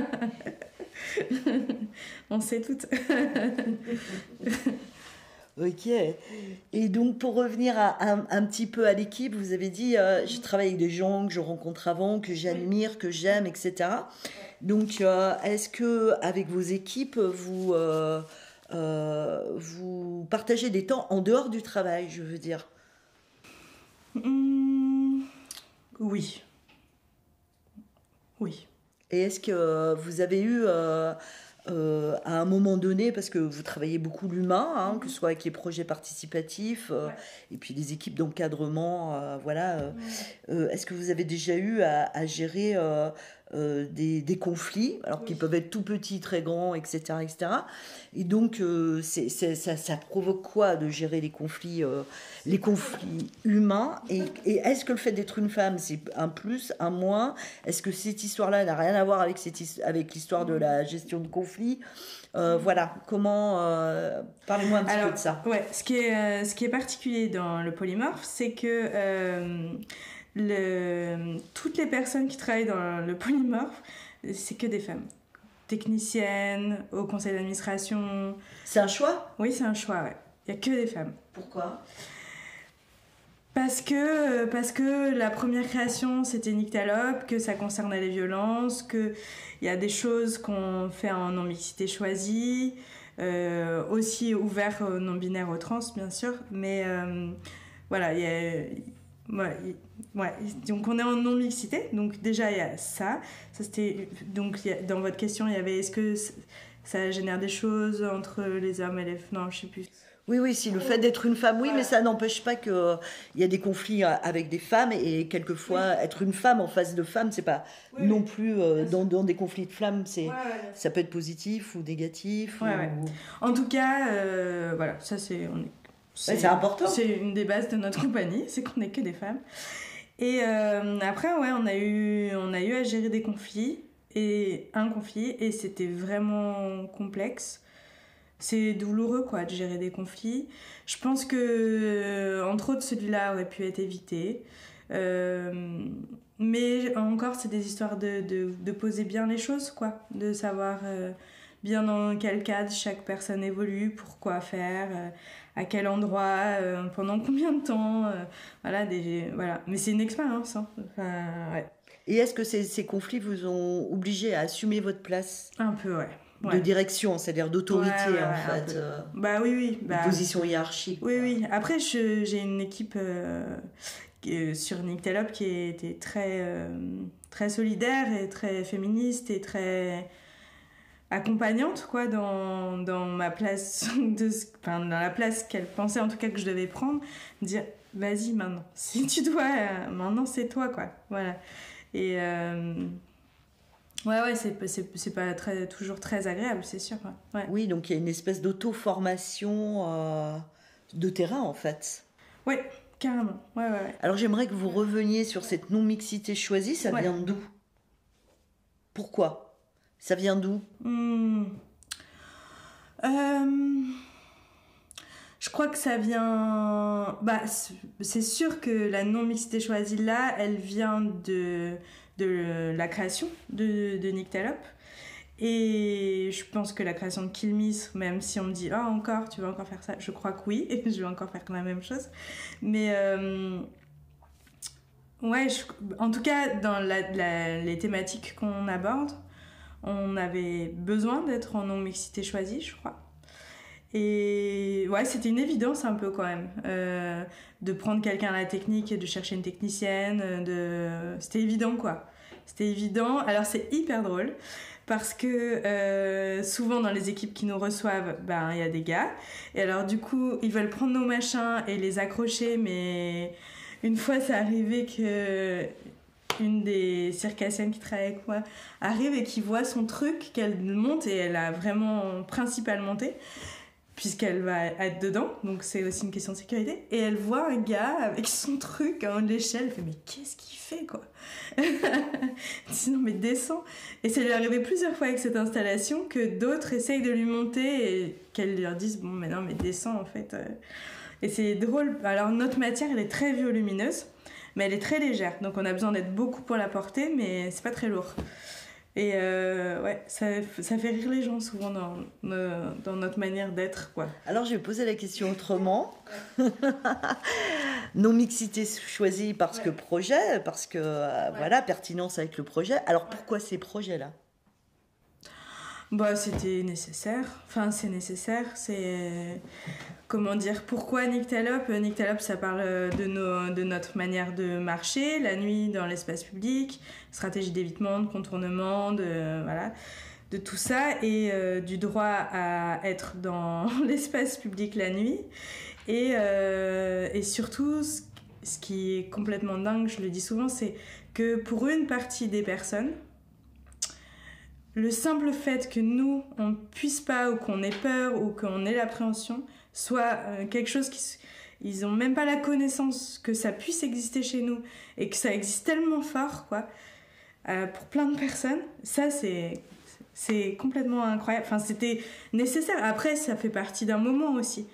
On sait toutes. Ok. Et donc, pour revenir un petit peu à l'équipe, vous avez dit, je travaille avec des gens que je rencontre avant, que j'admire, que j'aime, etc. Donc, est-ce que avec vos équipes, vous partagez des temps en dehors du travail, je veux dire? Oui. Oui. Et est-ce que vous avez eu, à un moment donné, parce que vous travaillez beaucoup l'humain, que ce soit avec les projets participatifs, et puis les équipes d'encadrement, voilà, est-ce que vous avez déjà eu à gérer des conflits, alors qu'ils peuvent être tout petits, très grands, etc. etc. Et donc, ça provoque quoi de gérer les conflits humains, et est-ce que le fait d'être une femme, c'est un plus, un moins? Est-ce que cette histoire-là n'a rien à voir avec l'histoire de la gestion de conflits? Voilà, comment... parlez-moi un petit peu de ça. Ouais, ce qui est particulier dans le polymorphe, c'est que toutes les personnes qui travaillent dans le polymorphe, c'est que des femmes. Techniciennes, au conseil d'administration. C'est un choix? Oui, c'est un choix, ouais. Il n'y a que des femmes. Pourquoi? Parce que la première création, c'était Nyctalope, que ça concernait les violences, qu'il y a des choses qu'on fait en non-mixité choisie, aussi ouvert aux non-binaires, aux trans, bien sûr, mais voilà, il y a... Ouais, donc on est en non-mixité, donc déjà il y a ça c'était, donc dans votre question il y avait est-ce que ça génère des choses entre les hommes et les femmes, non je sais plus. Oui, si le fait d'être une femme, oui, mais ça n'empêche pas qu'il y a des conflits avec des femmes, et quelquefois être une femme en face de femmes, c'est pas non plus dans des conflits de femmes, ça peut être positif ou négatif. En tout cas, voilà, ça c'est important. C'est une des bases de notre compagnie, c'est qu'on n'est que des femmes. Et après, on a eu à gérer des conflits, et un conflit, et c'était vraiment complexe. C'est douloureux, quoi, de gérer des conflits. Je pense que, entre autres, celui-là aurait pu être évité. Mais encore, c'est des histoires de poser bien les choses, quoi. De savoir bien dans quel cadre chaque personne évolue, pourquoi faire, à quel endroit, pendant combien de temps, voilà, voilà. Mais c'est une expérience, hein. Enfin, ouais. Et est-ce que ces conflits vous ont obligé à assumer votre place Un peu, ouais. de direction, c'est-à-dire d'autorité en fait, bah oui, une position hiérarchique. Oui. Après, j'ai une équipe sur Nictelope qui était très solidaire et très féministe et très accompagnante quoi dans ma place dans la place qu'elle pensait en tout cas que je devais prendre, dire vas-y maintenant, si tu dois, maintenant c'est toi quoi, voilà. Et ouais, c'est pas toujours très agréable, c'est sûr. Ouais. Oui, donc il y a une espèce d'auto-formation de terrain, en fait. Oui, carrément. Ouais. Alors j'aimerais que vous reveniez sur cette non-mixité choisie, ça vient d'où? Pourquoi? Ça vient d'où? Je crois que ça vient... Bah, c'est sûr que la non-mixité choisie, là, elle vient de la création de Nictelope. Et je pense que la création de Kill Miss, même si on me dit « Ah, encore, tu vas encore faire ça ?» Je crois que oui, et je vais encore faire la même chose. Mais ouais, en tout cas, dans les thématiques qu'on aborde, on avait besoin d'être en non-mixité choisie, je crois. Et ouais, c'était une évidence un peu quand même, de prendre quelqu'un à la technique et de chercher une technicienne, c'était évident quoi. C'était évident. Alors c'est hyper drôle parce que souvent dans les équipes qui nous reçoivent, il y a des gars. Et alors du coup, ils veulent prendre nos machins et les accrocher, mais une fois c'est arrivé que une des circassiennes qui travaille avec moi arrive et qui voit son truc, qu'elle monte, et elle a vraiment principal monté, puisqu'elle va être dedans, donc c'est aussi une question de sécurité, et elle voit un gars avec son truc en l'échelle, elle fait mais qu'est-ce qu'il fait quoi? Elle dit non mais descends, et ça lui est arrivé plusieurs fois avec cette installation que d'autres essayent de lui monter et qu'elle leur dise bon mais non mais descends en fait, et c'est drôle. Alors notre matière elle est très volumineuse mais elle est très légère, donc on a besoin d'être beaucoup pour la porter, mais c'est pas très lourd. Et ouais, ça fait rire les gens souvent dans notre manière d'être, quoi. Alors je vais poser la question autrement. Non-mixité choisie parce que projet, parce que voilà, pertinence avec le projet. Alors pourquoi ces projets-là? Bah, c'était nécessaire. Enfin, c'est nécessaire. C'est... Comment dire? Pourquoi Nictelope? Nictelope, ça parle de notre manière de marcher, la nuit dans l'espace public, stratégie d'évitement, de contournement, voilà, de tout ça, et du droit à être dans l'espace public la nuit. Et surtout, ce qui est complètement dingue, je le dis souvent, c'est que pour une partie des personnes, le simple fait que nous, on ne puisse pas, ou qu'on ait peur, ou qu'on ait l'appréhension, soit quelque chose ils n'ont même pas la connaissance que ça puisse exister chez nous, et que ça existe tellement fort, quoi, pour plein de personnes, ça c'est complètement incroyable. Enfin, c'était nécessaire. Après, ça fait partie d'un moment aussi.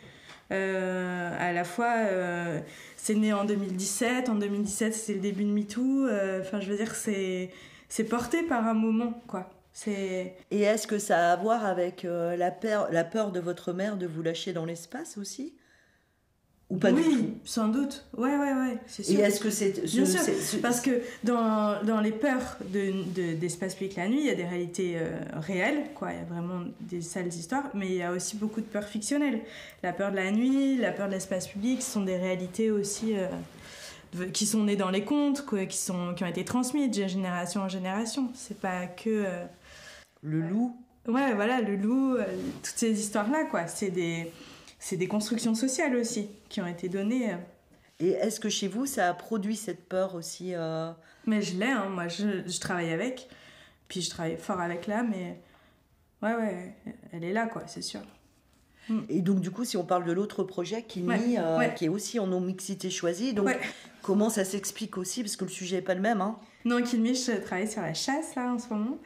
À la fois, c'est né en 2017. En 2017, c'est le début de MeToo. Enfin, je veux dire, c'est porté par un moment, quoi. Et est-ce que ça a à voir avec la peur de votre mère de vous lâcher dans l'espace aussi? Ou pas du tout? Oui, sans doute. Ouais, c'est sûr. Et est-ce que c'est... Bien sûr, parce que dans les peurs d'espace public la nuit, il y a des réalités réelles, quoi. Il y a vraiment des sales histoires, mais il y a aussi beaucoup de peurs fictionnelles. La peur de la nuit, la peur de l'espace public, ce sont des réalités aussi... qui sont nées dans les contes, quoi, qui ont été transmises de génération en génération. C'est pas que... le loup. Ouais, voilà, le loup, toutes ces histoires-là, quoi. C'est des constructions sociales aussi, qui ont été données. Et est-ce que chez vous, ça a produit cette peur aussi Mais je l'ai, hein. Moi, je travaille avec. Puis je travaille fort avec là, mais... Ouais, elle est là, quoi, c'est sûr. Et donc, du coup, si on parle de l'autre projet, Kilmi, qui est aussi en non-mixité choisie, donc comment ça s'explique aussi? Parce que le sujet n'est pas le même, hein. Non, Kilmi, je travaille sur la chasse, là, en ce moment.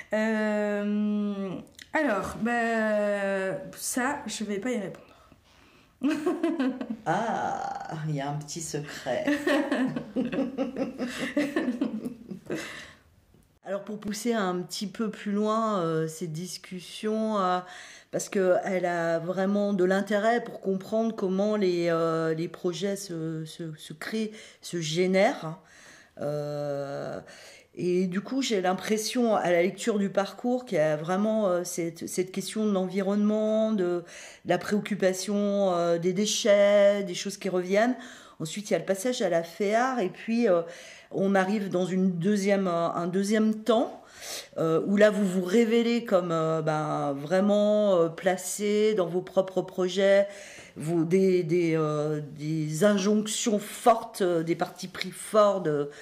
Alors, ça, je vais pas y répondre. Ah, il y a un petit secret. Alors pour pousser un petit peu plus loin cette discussion, parce qu'elle a vraiment de l'intérêt pour comprendre comment les projets se créent, se génèrent. Euh, et du coup, j'ai l'impression, à la lecture du parcours, qu'il y a vraiment cette question de l'environnement, de la préoccupation des déchets, des choses qui reviennent. Ensuite, il y a le passage à la FEAR, et puis on arrive dans un deuxième temps où là vous vous révélez comme vraiment placé dans vos propres projets, des injonctions fortes, des partis pris forts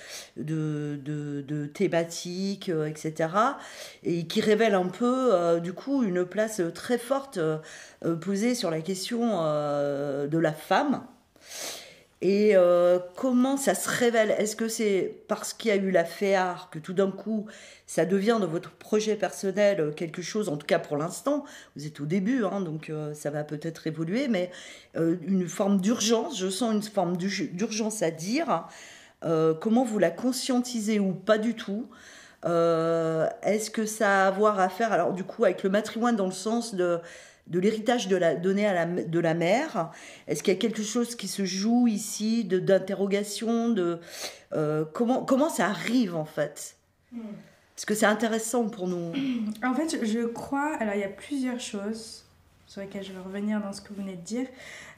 de thématiques, etc. Et qui révèlent un peu du coup une place très forte posée sur la question de la femme. Et comment ça se révèle? Est-ce que c'est parce qu'il y a eu la FEAR que tout d'un coup, ça devient dans votre projet personnel quelque chose, en tout cas pour l'instant, vous êtes au début, hein, donc ça va peut-être évoluer, mais une forme d'urgence, je sens une forme d'urgence à dire, comment vous la conscientisez ou pas du tout? Est-ce que ça a à voir à faire, alors du coup, avec le matrimoine dans le sens de l'héritage donné de la mère? Est-ce qu'il y a quelque chose qui se joue ici d'interrogation comment ça arrive en fait? Parce que c'est intéressant pour nous. En fait, je crois... Alors, il y a plusieurs choses sur lesquelles je vais revenir dans ce que vous venez de dire.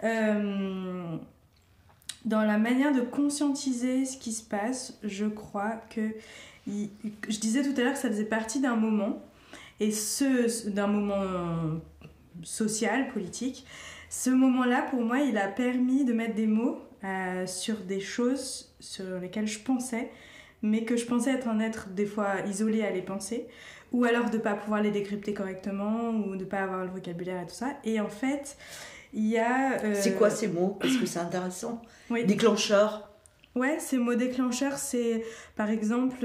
Dans la manière de conscientiser ce qui se passe, je crois que... Je disais tout à l'heure que ça faisait partie d'un moment, et d'un moment social, politique. Ce moment-là, pour moi, il a permis de mettre des mots sur des choses sur lesquelles je pensais, mais que je pensais être des fois isolé à les penser, ou alors de ne pas pouvoir les décrypter correctement, ou de ne pas avoir le vocabulaire et tout ça. Et en fait, il y a... C'est quoi ces mots? Parce que c'est intéressant. Oui. Déclencheur. Ouais, ces mots déclencheurs, c'est par exemple...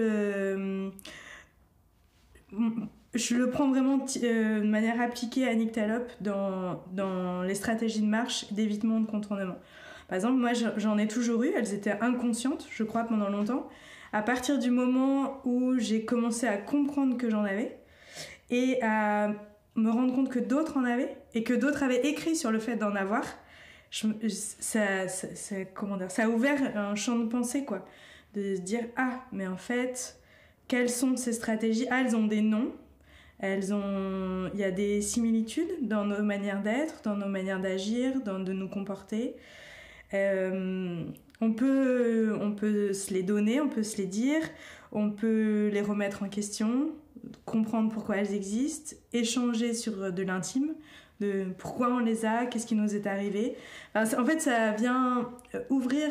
je le prends vraiment de manière appliquée à Nyctalope dans les stratégies de marche, d'évitement, de contournement. Par exemple, moi j'en ai toujours eu, elles étaient inconscientes, je crois, pendant longtemps. À partir du moment où j'ai commencé à comprendre que j'en avais et à me rendre compte que d'autres en avaient et que d'autres avaient écrit sur le fait d'en avoir, ça a ouvert un champ de pensée, quoi. De se dire, ah, mais en fait, quelles sont ces stratégies? Ah, elles ont des noms. Il y a des similitudes dans nos manières d'être, dans nos manières d'agir, de nous comporter. On peut se les donner, on peut se les dire, on peut les remettre en question, comprendre pourquoi elles existent, échanger sur de l'intime, de pourquoi on les a, qu'est-ce qui nous est arrivé. En fait, ça vient ouvrir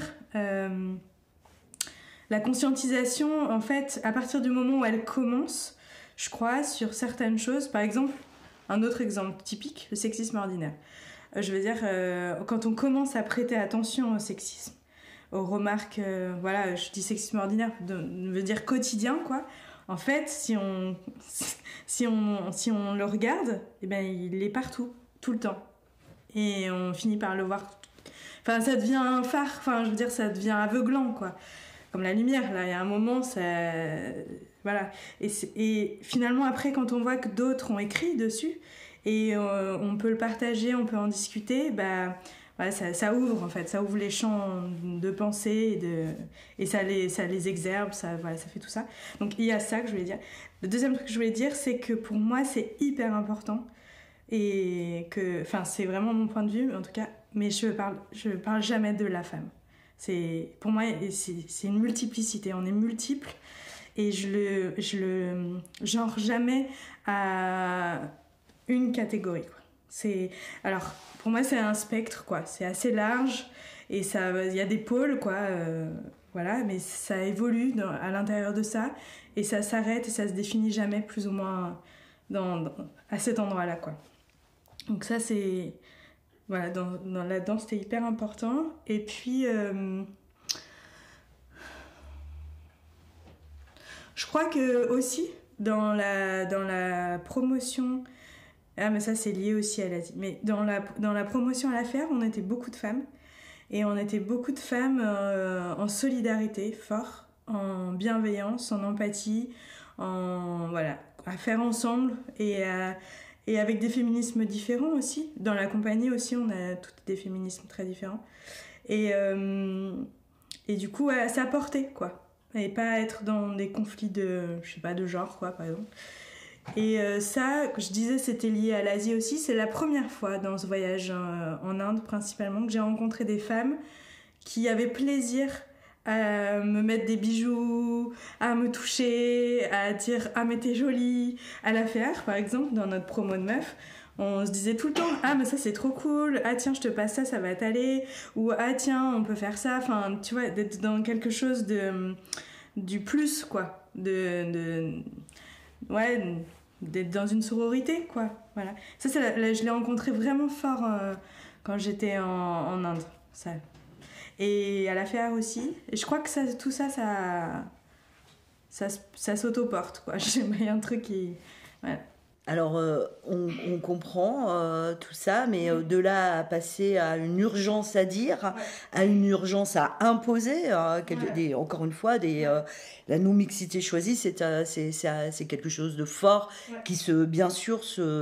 la conscientisation, en fait, à partir du moment où elle commence, je crois, sur certaines choses. Par exemple, un autre exemple typique, le sexisme ordinaire. Je veux dire, quand on commence à prêter attention au sexisme, aux remarques, voilà, je dis sexisme ordinaire, veut dire quotidien, quoi. En fait, si on le regarde, eh ben, il est partout, tout le temps. Et on finit par le voir. Enfin, ça devient un phare, enfin, je veux dire, ça devient aveuglant, quoi. Comme la lumière, là, il y a un moment, ça... Voilà. Et finalement, après, quand on voit que d'autres ont écrit dessus, et on peut le partager, on peut en discuter, bah, voilà, ça ouvre, en fait. Ça ouvre les champs de pensée et ça les exerbe, voilà, ça fait tout ça. Donc, il y a ça que je voulais dire. Le deuxième truc que je voulais dire, c'est que pour moi, c'est hyper important. Et que... Enfin, c'est vraiment mon point de vue, en tout cas. Mais je parle jamais de la femme. Pour moi, c'est une multiplicité. On est multiples. Et je le genre jamais à une catégorie, quoi. Alors, pour moi, c'est un spectre, quoi. C'est assez large et il y a des pôles, quoi. Voilà, mais ça évolue à l'intérieur de ça et ça s'arrête et ça se définit jamais plus ou moins à cet endroit-là, quoi. Donc ça, c'est... Voilà, là-dedans, c'était hyper important. Et puis... je crois que aussi, dans la promotion... Ah, mais ça, c'est lié aussi à l'Asie. Mais dans la promotion à l'affaire, on était beaucoup de femmes. Et on était beaucoup de femmes en solidarité, fort. en bienveillance, en empathie, voilà, à faire ensemble et avec des féminismes différents aussi. Dans la compagnie aussi, on a tous des féminismes très différents. Et du coup, à s'apporter, quoi. Et pas être dans des conflits de genre, quoi, par exemple. Et ça, je disais, c'était lié à l'Asie aussi. C'est la première fois dans ce voyage en Inde, principalement, que j'ai rencontré des femmes qui avaient plaisir à me mettre des bijoux, à me toucher, à dire « Ah, mais t'es jolie !» À la faire, par exemple, dans notre promo de meuf. On se disait tout le temps « Ah, mais ça, c'est trop cool. Ah, tiens, je te passe ça, ça va t'aller. » Ou « Ah, tiens, on peut faire ça. » Enfin, tu vois, d'être dans quelque chose du plus, quoi. Ouais, d'être dans une sororité, quoi. Voilà. Ça, je l'ai rencontré vraiment fort quand j'étais en Inde. Ça. Et à la FEAR aussi. Et je crois que tout ça s'autoporte, quoi. J'aimerais un truc qui... Ouais. Alors, on comprend tout ça, mais de là à passer à une urgence à dire, à une urgence à imposer, encore une fois, la non-mixité choisie, c'est quelque chose de fort qui, bien sûr,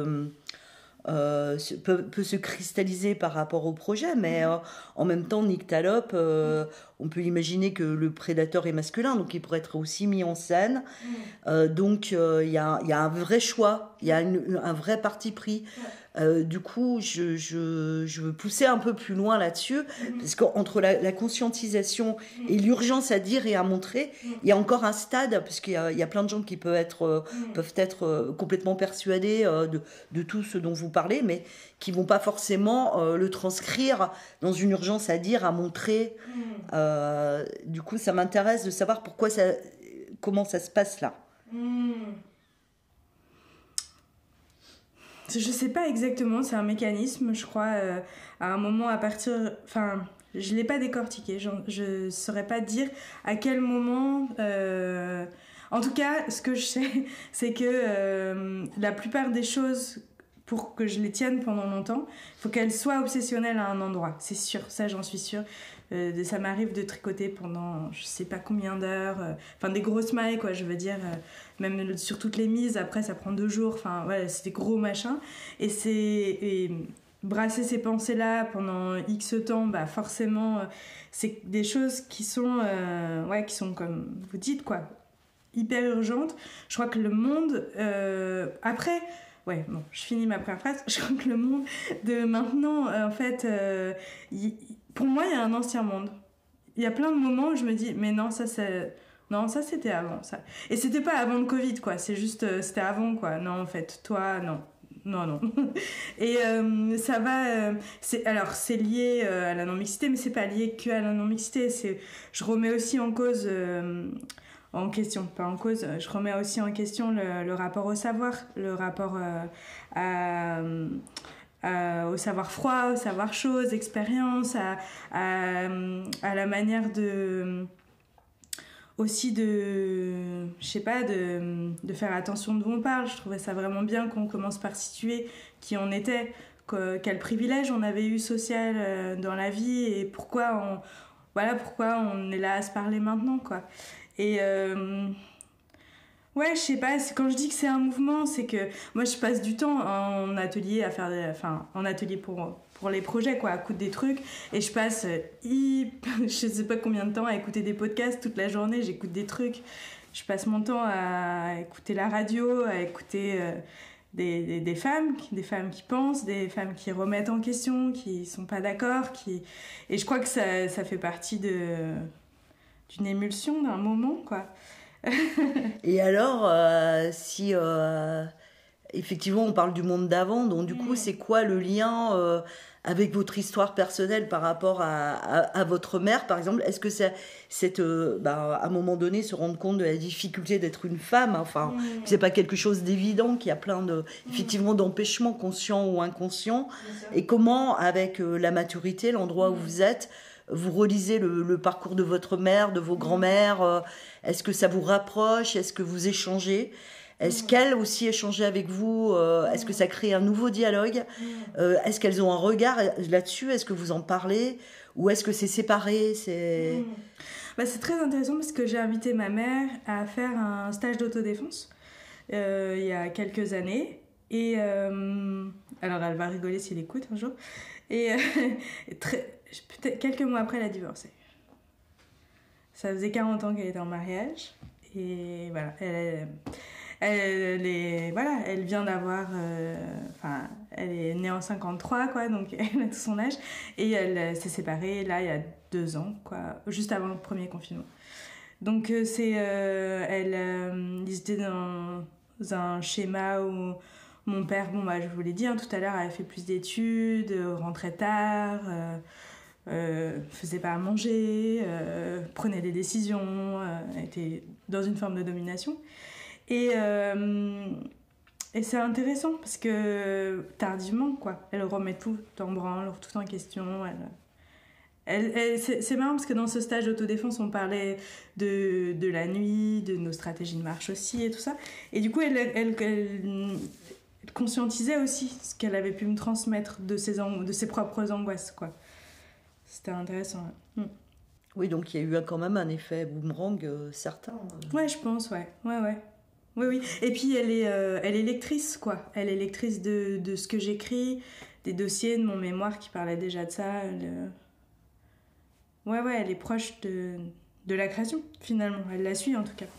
peut se cristalliser par rapport au projet, mais en même temps, Nyctalope, on peut imaginer que le prédateur est masculin, donc il pourrait être aussi mis en scène. Donc il y a un vrai choix, il y a un vrai parti pris. Du coup, je veux pousser un peu plus loin là-dessus, parce qu'entre la conscientisation et l'urgence à dire et à montrer, il y a encore un stade, parce qu'il y a plein de gens qui peuvent être complètement persuadés de tout ce dont vous parlez, mais qui vont pas forcément le transcrire dans une urgence à dire, à montrer. Du coup, ça m'intéresse de savoir comment ça se passe là. Je sais pas exactement, c'est un mécanisme, je crois, à un moment à partir... Enfin, je l'ai pas décortiqué, je saurais pas dire à quel moment... En tout cas, ce que je sais, c'est que la plupart des choses, pour que je les tienne pendant longtemps, il faut qu'elles soient obsessionnelles à un endroit, c'est sûr, ça j'en suis sûre. Ça m'arrive de tricoter pendant je sais pas combien d'heures, enfin des grosses mailles, quoi, je veux dire, même sur toutes les mises, après ça prend 2 jours, enfin voilà, c'est des gros machins, et brasser ces pensées là pendant X temps, bah forcément c'est des choses qui sont comme vous dites, quoi, hyper urgentes. Je crois que le monde après, ouais, bon, je finis ma première phrase. Je crois que le monde de maintenant, en fait, pour moi, il y a un ancien monde. Il y a plein de moments où je me dis, mais non, ça c'était avant, ça. Et c'était pas avant le Covid, quoi. C'est juste, c'était avant, quoi. Non, en fait, toi, non. Non. Et ça va... c'est lié à la non-mixité, mais c'est pas lié que à la non-mixité. Je remets aussi en cause... en question, pas en cause, je remets aussi en question le rapport au savoir, le rapport au savoir froid, au savoir chose, expérience, à la manière aussi de faire attention d'où on parle. Je trouvais ça vraiment bien qu'on commence par situer qui on était, quel privilège on avait eu social dans la vie et pourquoi on est là à se parler maintenant, quoi. Et ouais, je sais pas, quand je dis que c'est un mouvement, c'est que moi je passe du temps en atelier en atelier pour les projets, quoi, à coudre des trucs, et je passe je sais pas combien de temps à écouter des podcasts toute la journée, j'écoute des trucs, je passe mon temps à écouter la radio, à écouter des femmes qui pensent, des femmes qui remettent en question, qui sont pas d'accord, et je crois que ça fait partie d'une émulsion, d'un moment, quoi. Et alors, si effectivement on parle du monde d'avant, donc du coup c'est quoi le lien avec votre histoire personnelle par rapport à votre mère, par exemple? Est-ce que à un moment donné se rendre compte de la difficulté d'être une femme, enfin c'est pas quelque chose d'évident, qu'il y a plein effectivement d'empêchements conscients ou inconscients, et comment avec la maturité, l'endroit où vous êtes, vous relisez le parcours de votre mère, de vos grands-mères, est-ce que ça vous rapproche, est-ce que vous échangez, est-ce qu'elles aussi échangeaient avec vous, est-ce que ça crée un nouveau dialogue, est-ce qu'elles ont un regard là-dessus, est-ce que vous en parlez, ou est-ce que c'est séparé, Bah, c'est très intéressant parce que j'ai invité ma mère à faire un stage d'autodéfense il y a quelques années. Et alors elle va rigoler s'il écoute un jour. Et peut-être quelques mois après, elle a divorcé. Ça faisait 40 ans qu'elle était en mariage. Et voilà, elle vient d'avoir... elle est née en 53, quoi, donc elle a tout son âge. Et elle s'est séparée, là, il y a 2 ans, quoi, juste avant le premier confinement. Donc, ils étaient dans un schéma où mon père, je vous l'ai dit tout à l'heure, avait fait plus d'études, rentrait tard, faisait pas à manger, prenait des décisions, était dans une forme de domination. Et c'est intéressant parce que tardivement, quoi, elle remet tout en branle, tout en question. C'est marrant parce que dans ce stage d'autodéfense, on parlait de la nuit, de nos stratégies de marche aussi et tout ça. Et du coup, elle conscientisait aussi ce qu'elle avait pu me transmettre de ses propres angoisses, quoi. C'était intéressant. Ouais. Oui, donc il y a eu quand même un effet boomerang certain. Ouais, je pense, ouais. Oui. Et puis elle est lectrice, quoi. Elle est lectrice de ce que j'écris, des dossiers de mon mémoire qui parlaient déjà de ça. Ouais, elle est proche de la création, finalement. Elle la suit, en tout cas.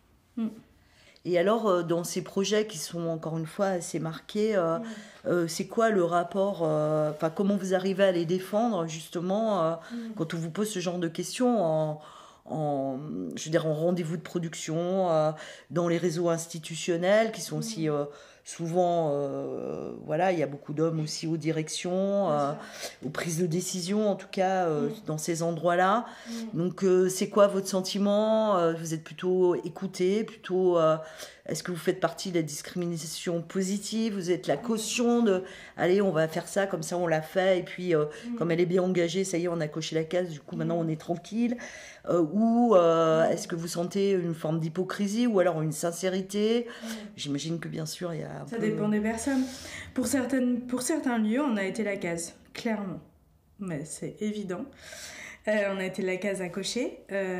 Et alors, dans ces projets qui sont encore une fois assez marqués, c'est quoi le rapport, comment vous arrivez à les défendre, justement, quand on vous pose ce genre de questions en rendez-vous de production, dans les réseaux institutionnels qui sont aussi souvent, il y a beaucoup d'hommes aussi aux directions, aux prises de décision, en tout cas, dans ces endroits-là. Donc, c'est quoi votre sentiment? Vous êtes plutôt écouté, plutôt... Est-ce que vous faites partie de la discrimination positive? Vous êtes la caution de « Allez, on va faire ça, comme ça on l'a fait, et puis comme elle est bien engagée, ça y est, on a coché la case, du coup maintenant on est tranquille. » Ou est-ce que vous sentez une forme d'hypocrisie ou alors une sincérité? J'imagine que bien sûr il y a ça dépend des personnes. Pour certains lieux, on a été la case, clairement. Mais c'est évident. On a été la case à cocher.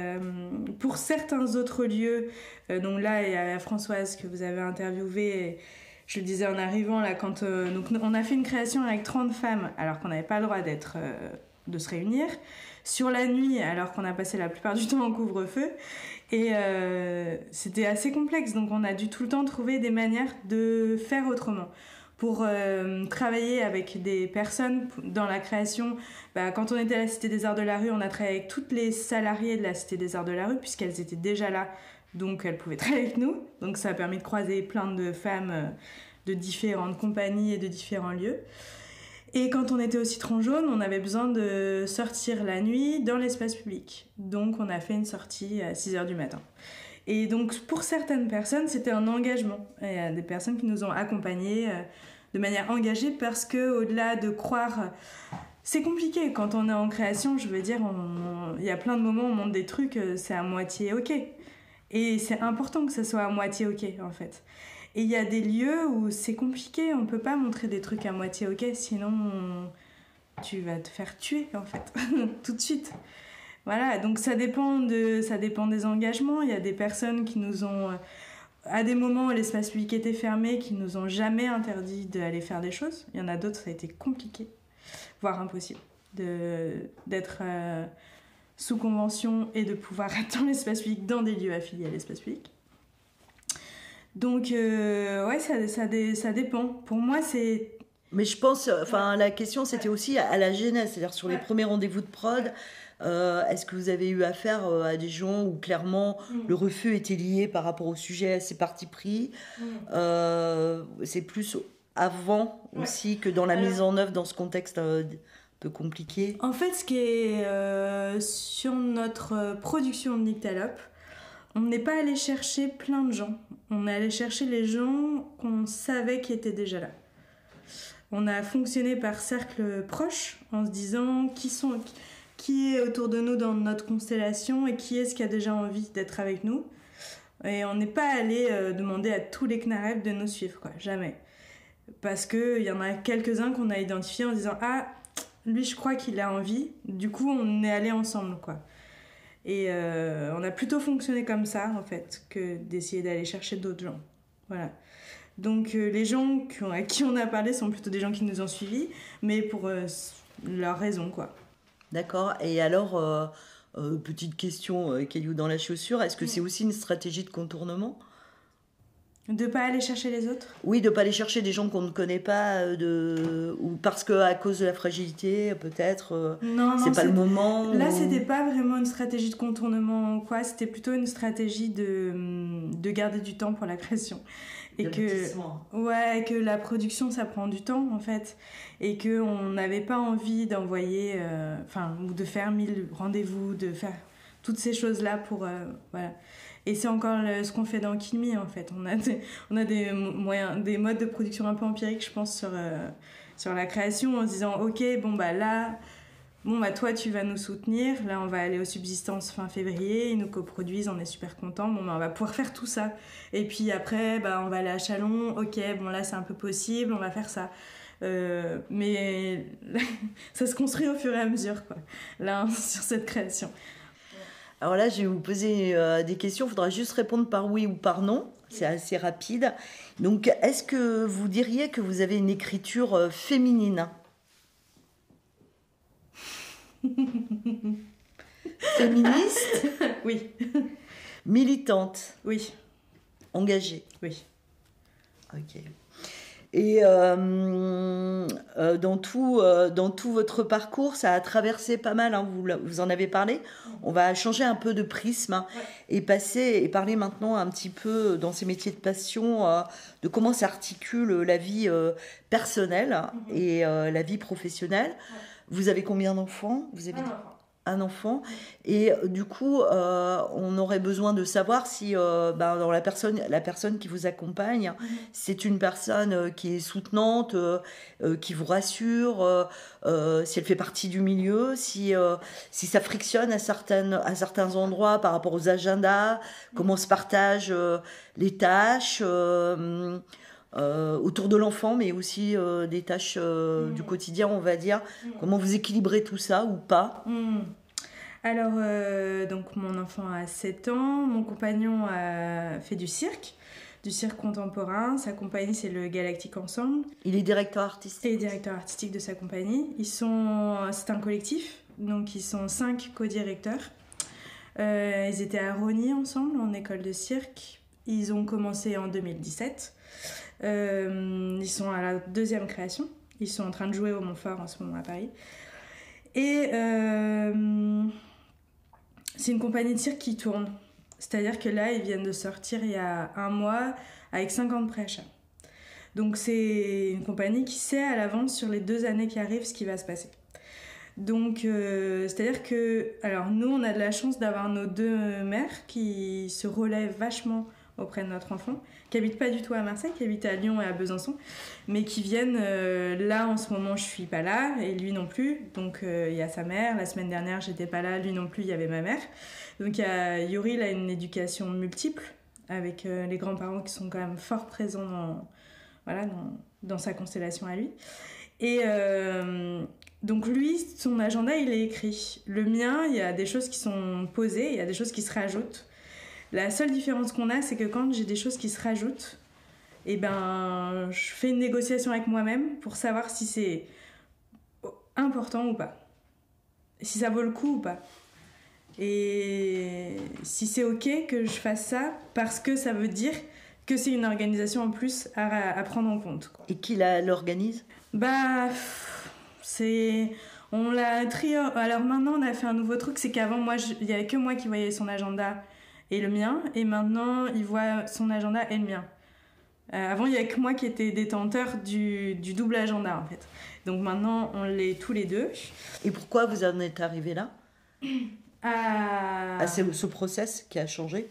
Pour certains autres lieux, donc là, il y a Françoise que vous avez interviewée. Je le disais en arrivant, là, donc on a fait une création avec 30 femmes, alors qu'on n'avait pas le droit de se réunir. Sur la nuit, alors qu'on a passé la plupart du temps en couvre-feu. Et c'était assez complexe, donc on a dû tout le temps trouver des manières de faire autrement. Pour travailler avec des personnes dans la création, quand on était à la Cité des Arts de la Rue, on a travaillé avec toutes les salariées de la Cité des Arts de la Rue, puisqu'elles étaient déjà là, donc elles pouvaient travailler avec nous. Donc ça a permis de croiser plein de femmes de différentes compagnies et de différents lieux. Et quand on était au Citron Jaune, on avait besoin de sortir la nuit dans l'espace public. Donc on a fait une sortie à 6h du matin. Et donc pour certaines personnes, c'était un engagement. Il y a des personnes qui nous ont accompagnés de manière engagée parce que au-delà de croire... C'est compliqué quand on est en création, je veux dire, il y a plein de moments où on monte des trucs, c'est à moitié ok. Et c'est important que ça soit à moitié ok, en fait. Et il y a des lieux où c'est compliqué, on peut pas montrer des trucs à moitié ok, sinon tu vas te faire tuer, en fait, tout de suite. Voilà, donc ça dépend des engagements. Il y a des personnes qui nous ont, à des moments où l'espace public était fermé, qui nous ont jamais interdit d'aller faire des choses. Il y en a d'autres, ça a été compliqué, voire impossible, d'être sous convention et de pouvoir être dans l'espace public, dans des lieux affiliés à l'espace public. Donc, ça dépend. Pour moi, c'est... Mais je pense, la question c'était aussi à la genèse, c'est-à-dire sur les premiers rendez-vous de prod. Est-ce que vous avez eu affaire à des gens où clairement le refus était lié par rapport au sujet, à ses partis pris? C'est plus avant aussi que dans la mise en œuvre dans ce contexte un peu compliqué. En fait, ce qui est sur notre production de Nyctalope, on n'est pas allé chercher plein de gens. On est allé chercher les gens qu'on savait qui étaient déjà là. On a fonctionné par cercle proche en se disant qui est autour de nous dans notre constellation et qui est-ce qui a déjà envie d'être avec nous. Et on n'est pas allé demander à tous les Knaref de nous suivre, quoi, jamais. Parce qu'il y en a quelques-uns qu'on a identifiés en disant « Ah, lui, je crois qu'il a envie. » Du coup, on est allé ensemble, quoi. Et on a plutôt fonctionné comme ça, en fait, que d'essayer d'aller chercher d'autres gens. Voilà. Donc les gens à qui on a parlé sont plutôt des gens qui nous ont suivis, mais pour leurs raisons, quoi. D'accord. Et alors, petite question, caillou dans la chaussure, est-ce que c'est aussi une stratégie de contournement? De pas aller chercher les autres? Oui, de ne pas aller chercher des gens qu'on ne connaît pas, ou parce qu'à cause de la fragilité, peut-être, Non, c'est pas le moment. Là, ou... c'était pas vraiment une stratégie de contournement, quoi. C'était plutôt une stratégie de garder du temps pour la création. Et que la production, ça prend du temps, en fait. Et qu'on n'avait pas envie d'envoyer, ou de faire 1000 rendez-vous, de faire toutes ces choses-là pour... voilà. Et c'est encore ce qu'on fait dans Kill Me, en fait. On a des moyens, des modes de production un peu empiriques, je pense, sur la création, en se disant, ok, là, toi, tu vas nous soutenir. Là, on va aller aux Subsistances fin février. Ils nous coproduisent, on est super contents. On va pouvoir faire tout ça. Et puis après, on va aller à Chalon. Ok, là, c'est un peu possible, on va faire ça. Mais ça se construit au fur et à mesure, quoi. Là, sur cette création. Alors là, je vais vous poser des questions. Il faudra juste répondre par oui ou par non. C'est assez rapide. Donc, est-ce que vous diriez que vous avez une écriture féminine? Féministe? Oui. Militante? Oui. Engagée? Oui. Ok. Et dans tout votre parcours, ça a traversé pas mal, hein, vous en avez parlé. On va changer un peu de prisme et parler maintenant un petit peu dans ces métiers de passion de comment s'articule la vie personnelle et la vie professionnelle. Vous avez combien d'enfants? Vous avez un enfant. Et du coup, on aurait besoin de savoir si dans la personne qui vous accompagne, c'est une personne qui est soutenante, qui vous rassure, si elle fait partie du milieu, si ça frictionne à certains endroits par rapport aux agendas, comment se partagent les tâches autour de l'enfant, mais aussi des tâches du quotidien, on va dire. Comment vous équilibrez tout ça ou pas? Alors, donc mon enfant a 7 ans, mon compagnon a fait du cirque contemporain. Sa compagnie, c'est le Galactique Ensemble. Il est directeur artistique. Il est directeur artistique de sa compagnie. C'est un collectif, donc ils sont 5 co-directeurs. Ils étaient à Rosny ensemble, en école de cirque. Ils ont commencé en 2017. Ils sont à la 2e création. Ils sont en train de jouer au Montfort en ce moment à Paris. Et c'est une compagnie de cirque qui tourne. C'est-à-dire que là, ils viennent de sortir il y a 1 mois avec 50 préachats. Donc c'est une compagnie qui sait à l'avance sur les 2 années qui arrivent ce qui va se passer. Donc c'est-à-dire que... Alors nous, on a de la chance d'avoir nos 2 mères qui se relèvent vachement auprès de notre enfant, qui habitent pas du tout à Marseille, qui habitent à Lyon et à Besançon, mais qui viennent là en ce moment. Je suis pas là et lui non plus, donc il y a sa mère. La semaine dernière j'étais pas là, lui non plus, il y avait ma mère. Donc Yuri, il a une éducation multiple avec les grands-parents qui sont quand même fort présents dans sa constellation à lui. Et donc lui, son agenda, il est écrit. Le mien, il y a des choses qui sont posées, il y a des choses qui se rajoutent. La seule différence qu'on a, c'est que quand j'ai des choses qui se rajoutent, je fais une négociation avec moi-même pour savoir si c'est important ou pas. Si ça vaut le coup ou pas. Et si c'est ok que je fasse ça, parce que ça veut dire que c'est une organisation en plus à prendre en compte. Et qui l'organise? On l'a trié. Alors maintenant, on a fait un nouveau truc, c'est qu'avant, il n'y avait que moi qui voyais son agenda et le mien, et maintenant il voit son agenda et le mien. Avant il n'y avait que moi qui était détenteur du double agenda en fait. Donc maintenant on l'est tous les 2. Et pourquoi vous en êtes arrivé là? C'est ce process qui a changé?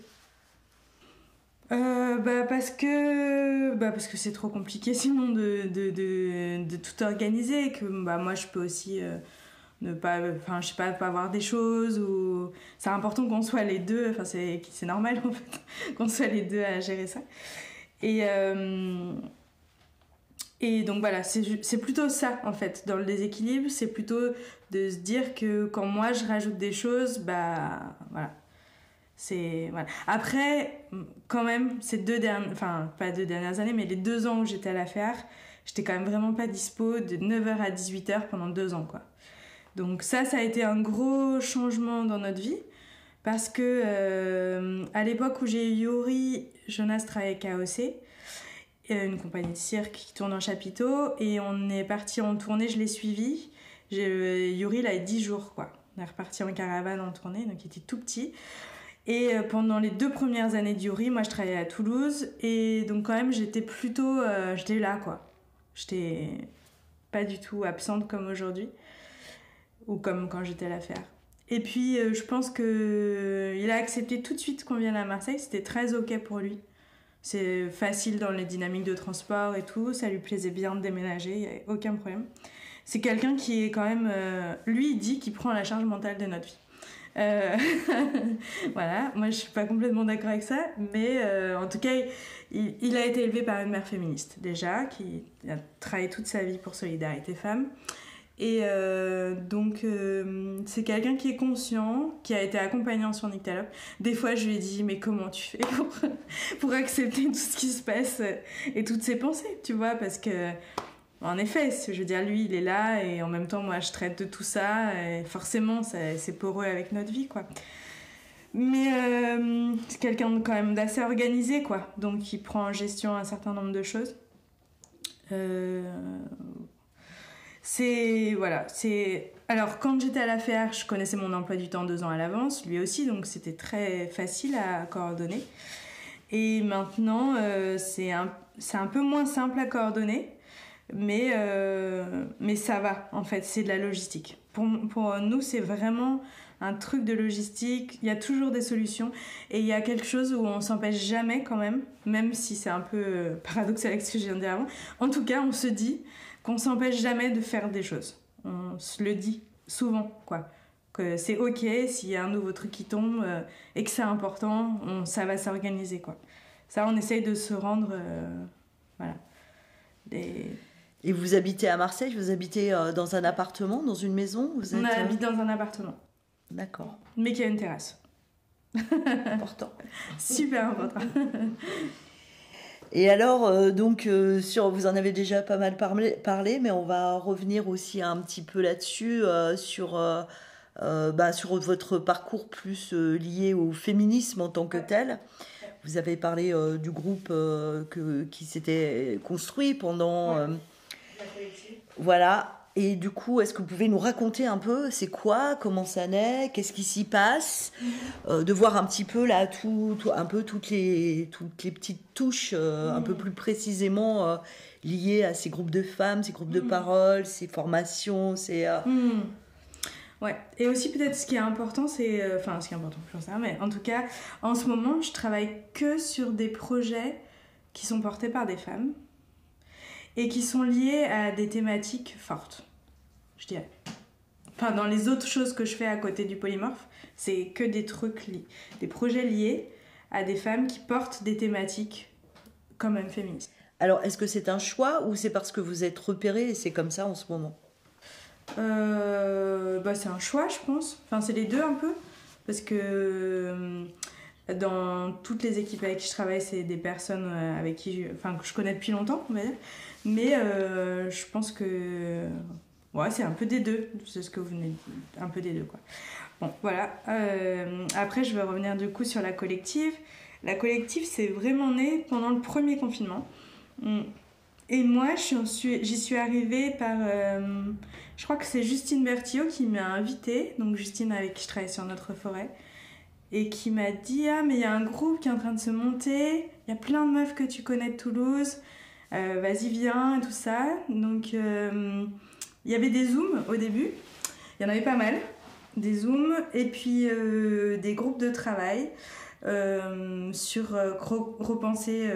Parce que c'est trop compliqué sinon de tout organiser, que moi je peux aussi ne pas, je sais pas avoir des choses, ou c'est important qu'on soit les 2, c'est normal en fait qu'on soit les 2 à gérer ça. Et donc voilà, c'est plutôt ça en fait, dans le déséquilibre, c'est plutôt de se dire que quand moi je rajoute des choses, bah voilà. Voilà. Après, quand même, ces enfin pas 2 dernières années, mais les 2 ans où j'étais à l'affaire, j'étais quand même vraiment pas dispo de 9h à 18h pendant 2 ans, quoi. Donc ça a été un gros changement dans notre vie, parce que à l'époque où j'ai eu Yuri, Jonas travaillait avec AOC, une compagnie de cirque qui tourne en chapiteau, et on est parti en tournée, je l'ai suivi. Yuri, il avait 10 jours, quoi. On est reparti en caravane en tournée, donc il était tout petit. Et pendant les 2 premières années de Yuri, moi je travaillais à Toulouse, et donc quand même j'étais plutôt... j'étais là, quoi. J'étais pas du tout absente comme aujourd'hui, ou comme quand j'étais à l'affaire. Et puis je pense qu'il a accepté tout de suite qu'on vienne à Marseille, c'était très ok pour lui. C'est facile dans les dynamiques de transport et tout, ça lui plaisait bien de déménager, il n'y a aucun problème. C'est quelqu'un qui est quand même... lui, il dit qu'il prend la charge mentale de notre vie. Voilà, moi je suis pas complètement d'accord avec ça, mais en tout cas, il a été élevé par une mère féministe, déjà, qui a travaillé toute sa vie pour Solidarité Femmes. Et donc, c'est quelqu'un qui est conscient, qui a été accompagnant sur Nyctalope. Des fois, je lui ai dit, mais comment tu fais pour accepter tout ce qui se passe et toutes ces pensées, tu vois, parce que, en effet, je veux dire, lui, il est là, et en même temps, moi, je traite de tout ça, et forcément, c'est poreux avec notre vie, quoi. Mais c'est quelqu'un quand même d'assez organisé, quoi, donc il prend en gestion un certain nombre de choses. Alors, quand j'étais à l'affaire, je connaissais mon emploi du temps 2 ans à l'avance, lui aussi, donc c'était très facile à coordonner. Et maintenant, c'est un peu moins simple à coordonner, mais ça va, en fait, c'est de la logistique. Pour nous, c'est vraiment un truc de logistique, il y a toujours des solutions, et il y a quelque chose où on s'empêche jamais quand même si c'est un peu paradoxal avec ce que je viens de dire avant. En tout cas, on se dit qu'on s'empêche jamais de faire des choses. On se le dit souvent, quoi. Que c'est ok s'il y a un nouveau truc qui tombe et que c'est important, ça va s'organiser, quoi. Ça, on essaye de se rendre... voilà. Et vous habitez à Marseille, vous habitez dans un appartement, dans une maison? On habite dans un appartement. D'accord. Mais qui a une terrasse. Important. Super important. Et alors, donc, vous en avez déjà pas mal parlé, mais on va revenir aussi un petit peu là-dessus, sur votre parcours plus lié au féminisme en tant que tel. Vous avez parlé du groupe qui s'était construit pendant... La collective. Voilà. Et du coup, est-ce que vous pouvez nous raconter un peu, c'est quoi, comment ça naît, qu'est-ce qui s'y passe, de voir un petit peu là un peu toutes les petites touches un peu plus précisément liées à ces groupes de femmes, ces groupes de parole, ces formations, Ouais. Et aussi peut-être ce qui est important, ce qui est important, je sais pas, mais en tout cas, en ce moment, je travaille que sur des projets qui sont portés par des femmes et qui sont liés à des thématiques fortes, je dirais. Enfin, dans les autres choses que je fais à côté du polymorphe, c'est que des trucs des projets liés à des femmes qui portent des thématiques quand même féministes. Alors, est-ce que c'est un choix ou c'est parce que vous êtes repérée et c'est comme ça en ce moment? C'est un choix, je pense. Enfin, c'est les deux un peu. Parce que dans toutes les équipes avec qui je travaille, c'est des personnes avec qui que je connais depuis longtemps, on va dire. Mais je pense que c'est un peu des deux. C'est ce que vous venez de dire. Un peu des deux, quoi. Bon, voilà. Après, je vais revenir du coup sur la collective. La collective, c'est vraiment né pendant le premier confinement. Et moi, j'y suis arrivée par... je crois que c'est Justine Bertillot qui m'a invitée. Donc Justine avec qui je travaille sur Notre Forêt. Et qui m'a dit « Ah, mais il y a un groupe qui est en train de se monter. Il y a plein de meufs que tu connais de Toulouse. Vas-y, viens, et tout ça. » Donc, il y avait des Zooms au début. Il y en avait pas mal. Des Zooms. Et puis, des groupes de travail sur repenser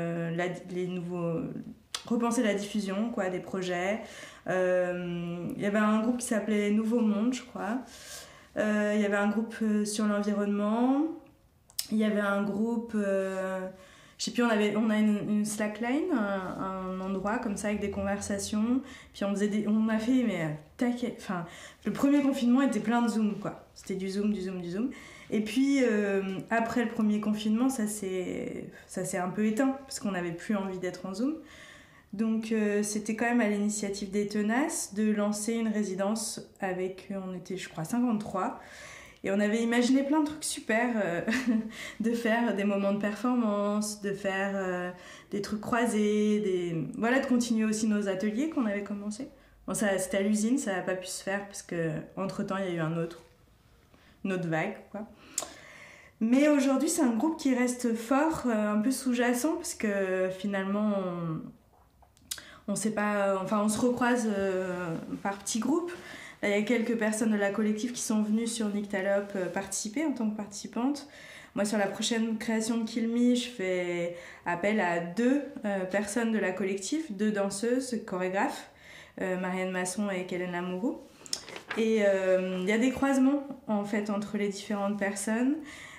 repenser la diffusion, quoi, des projets. Il y avait un groupe qui s'appelait Nouveau Monde, je crois. Il y avait un groupe sur l'environnement. Il y avait un groupe je sais plus, on a une slackline, un endroit comme ça avec des conversations. Puis on a fait, mais taquet. Enfin, le premier confinement était plein de Zoom, quoi. C'était du Zoom. Et puis, après le premier confinement, ça s'est un peu éteint, parce qu'on n'avait plus envie d'être en Zoom. Donc, c'était quand même à l'initiative des Tenaces de lancer une résidence avec, on était, je crois, 53. Et on avait imaginé plein de trucs super, de faire des moments de performance, de faire des trucs croisés, voilà, de continuer aussi nos ateliers qu'on avait commencé. Bon, ça, c'était à l'usine, ça n'a pas pu se faire parce qu'entre-temps, il y a eu une autre vague, quoi. Mais aujourd'hui, c'est un groupe qui reste fort, un peu sous-jacent, parce que finalement, on sait pas, enfin, on se recroise par petits groupes. Là, il y a quelques personnes de la collective qui sont venues sur Nyctalope participer en tant que participantes. Moi, sur la prochaine création de Kill Me, je fais appel à 2 personnes de la collective, 2 danseuses, chorégraphes, Marianne Masson et Kellen Lamoureux. Et il y a des croisements, en fait, entre les différentes personnes.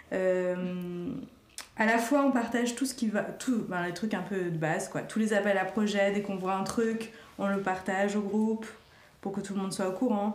À la fois, on partage tout ce qui va, les trucs un peu de base, quoi. Tous les appels à projets, dès qu'on voit un truc, on le partage au groupe, pour que tout le monde soit au courant.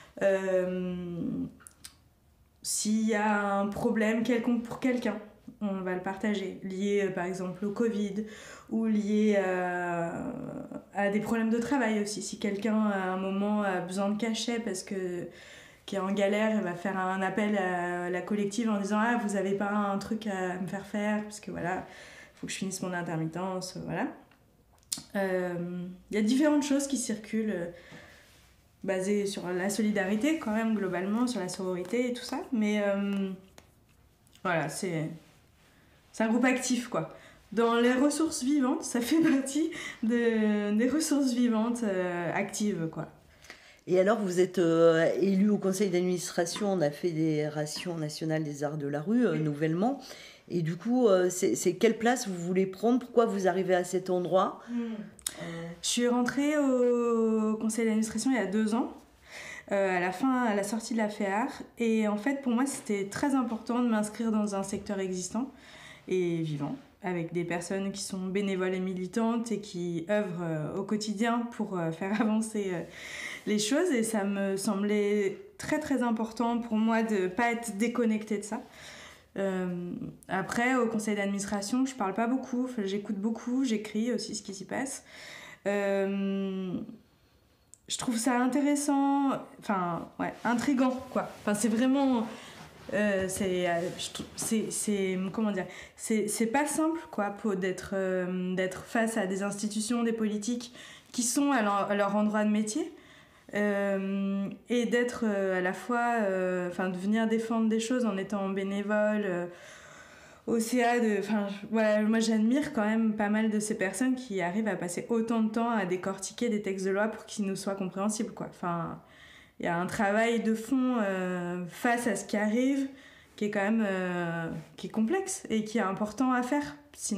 S'il y a un problème quelconque pour quelqu'un, on va le partager, lié par exemple au Covid ou lié à des problèmes de travail aussi. Si quelqu'un à un moment a besoin de cachet parce que qui est en galère, il va faire un appel à la collective en disant ah, vous avez pas un truc à me faire parce que voilà, faut que je finisse mon intermittence, voilà. Y a différentes choses qui circulent basées sur la solidarité quand même globalement, sur la sororité et tout ça, mais voilà, c'est un groupe actif, quoi. Dans les ressources vivantes, ça fait partie des ressources vivantes actives, quoi. Et alors, vous êtes élu au conseil d'administration de la Fédération nationale des arts de la rue, nouvellement. Et du coup, c'est quelle place vous voulez prendre? Pourquoi vous arrivez à cet endroit? Je suis rentrée au conseil d'administration il y a 2 ans, à la sortie de la FEAR. Et en fait, pour moi, c'était très important de m'inscrire dans un secteur existant et vivant, avec des personnes qui sont bénévoles et militantes et qui œuvrent au quotidien pour faire avancer les choses. Et ça me semblait très très important pour moi de ne pas être déconnectée de ça. Après, au conseil d'administration, je parle pas beaucoup, j'écoute beaucoup, j'écris aussi ce qui s'y passe. Je trouve ça intéressant, enfin, ouais, intriguant, quoi. Enfin, c'est vraiment... comment dire, c'est pas simple, quoi, d'être face à des institutions, des politiques qui sont à leur endroit de métier. Et d'être à la fois de venir défendre des choses en étant bénévole au CA voilà, moi j'admire quand même pas mal de ces personnes qui arrivent à passer autant de temps à décortiquer des textes de loi pour qu'ils nous soient compréhensibles, quoi. Enfin, il y a un travail de fond face à ce qui arrive qui est quand même qui est complexe et qui est important à faire,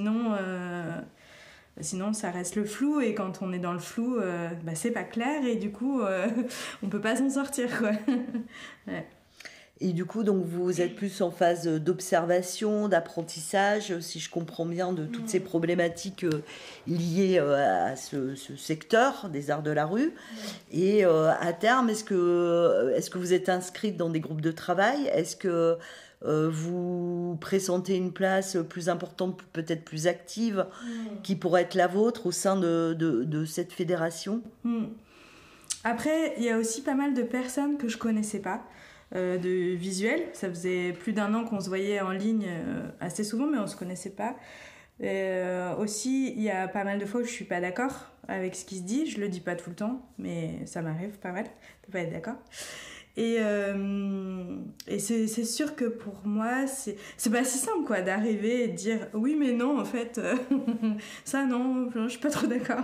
sinon ça reste le flou, et quand on est dans le flou, c'est pas clair, et du coup on peut pas s'en sortir, quoi. Ouais. Et du coup, donc, vous êtes plus en phase d'observation, d'apprentissage, si je comprends bien, de toutes ces problématiques liées à ce secteur des arts de la rue. Et à terme, est-ce que vous êtes inscrite dans des groupes de travail? Est-ce que vous pressentez une place plus importante, peut-être plus active, qui pourrait être la vôtre au sein de cette fédération? Après, il y a aussi pas mal de personnes que je connaissais pas, de visuels. Ça faisait plus d'1 an qu'on se voyait en ligne assez souvent, mais on se connaissait pas. Aussi, il y a pas mal de fois où je suis pas d'accord avec ce qui se dit. Je le dis pas tout le temps, mais ça m'arrive pas mal de pas être d'accord. Et c'est sûr que pour moi, c'est pas si simple, quoi, d'arriver et de dire oui, mais non, en fait, ça, non, je suis pas trop d'accord.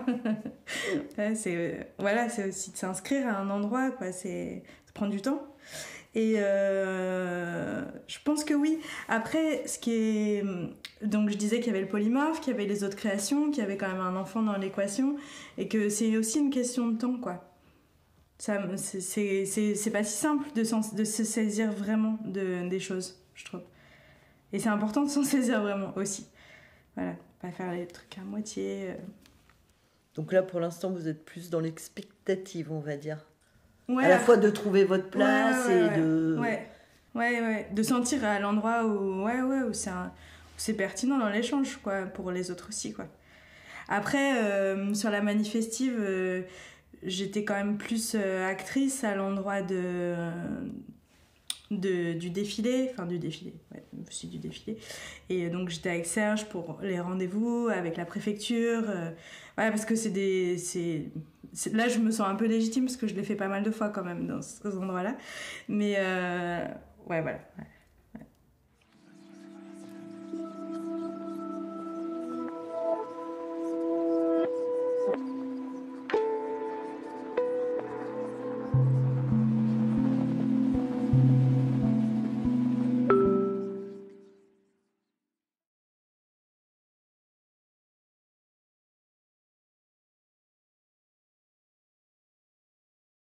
C'est aussi de s'inscrire à un endroit, quoi, ça prend du temps. Et je pense que oui. Après, donc je disais qu'il y avait le polymorphe, qu'il y avait les autres créations, qu'il y avait quand même un enfant dans l'équation, et que c'est aussi une question de temps, quoi. C'est pas si simple de se saisir vraiment des choses, je trouve. Et c'est important de s'en saisir vraiment aussi. Voilà. pas faire les trucs à moitié. Donc là, pour l'instant, vous êtes plus dans l'expectative, on va dire. Ouais, à la fois de trouver votre place de... Ouais, de sentir à l'endroit où c'est pertinent dans l'échange, quoi, pour les autres aussi, quoi. Après, sur la manifestive, j'étais quand même plus actrice à l'endroit du défilé, du défilé. Et donc j'étais avec Serge pour les rendez-vous, avec la préfecture. Parce que là, je me sens un peu légitime parce que je l'ai fait pas mal de fois quand même dans ces endroits-là. Mais voilà.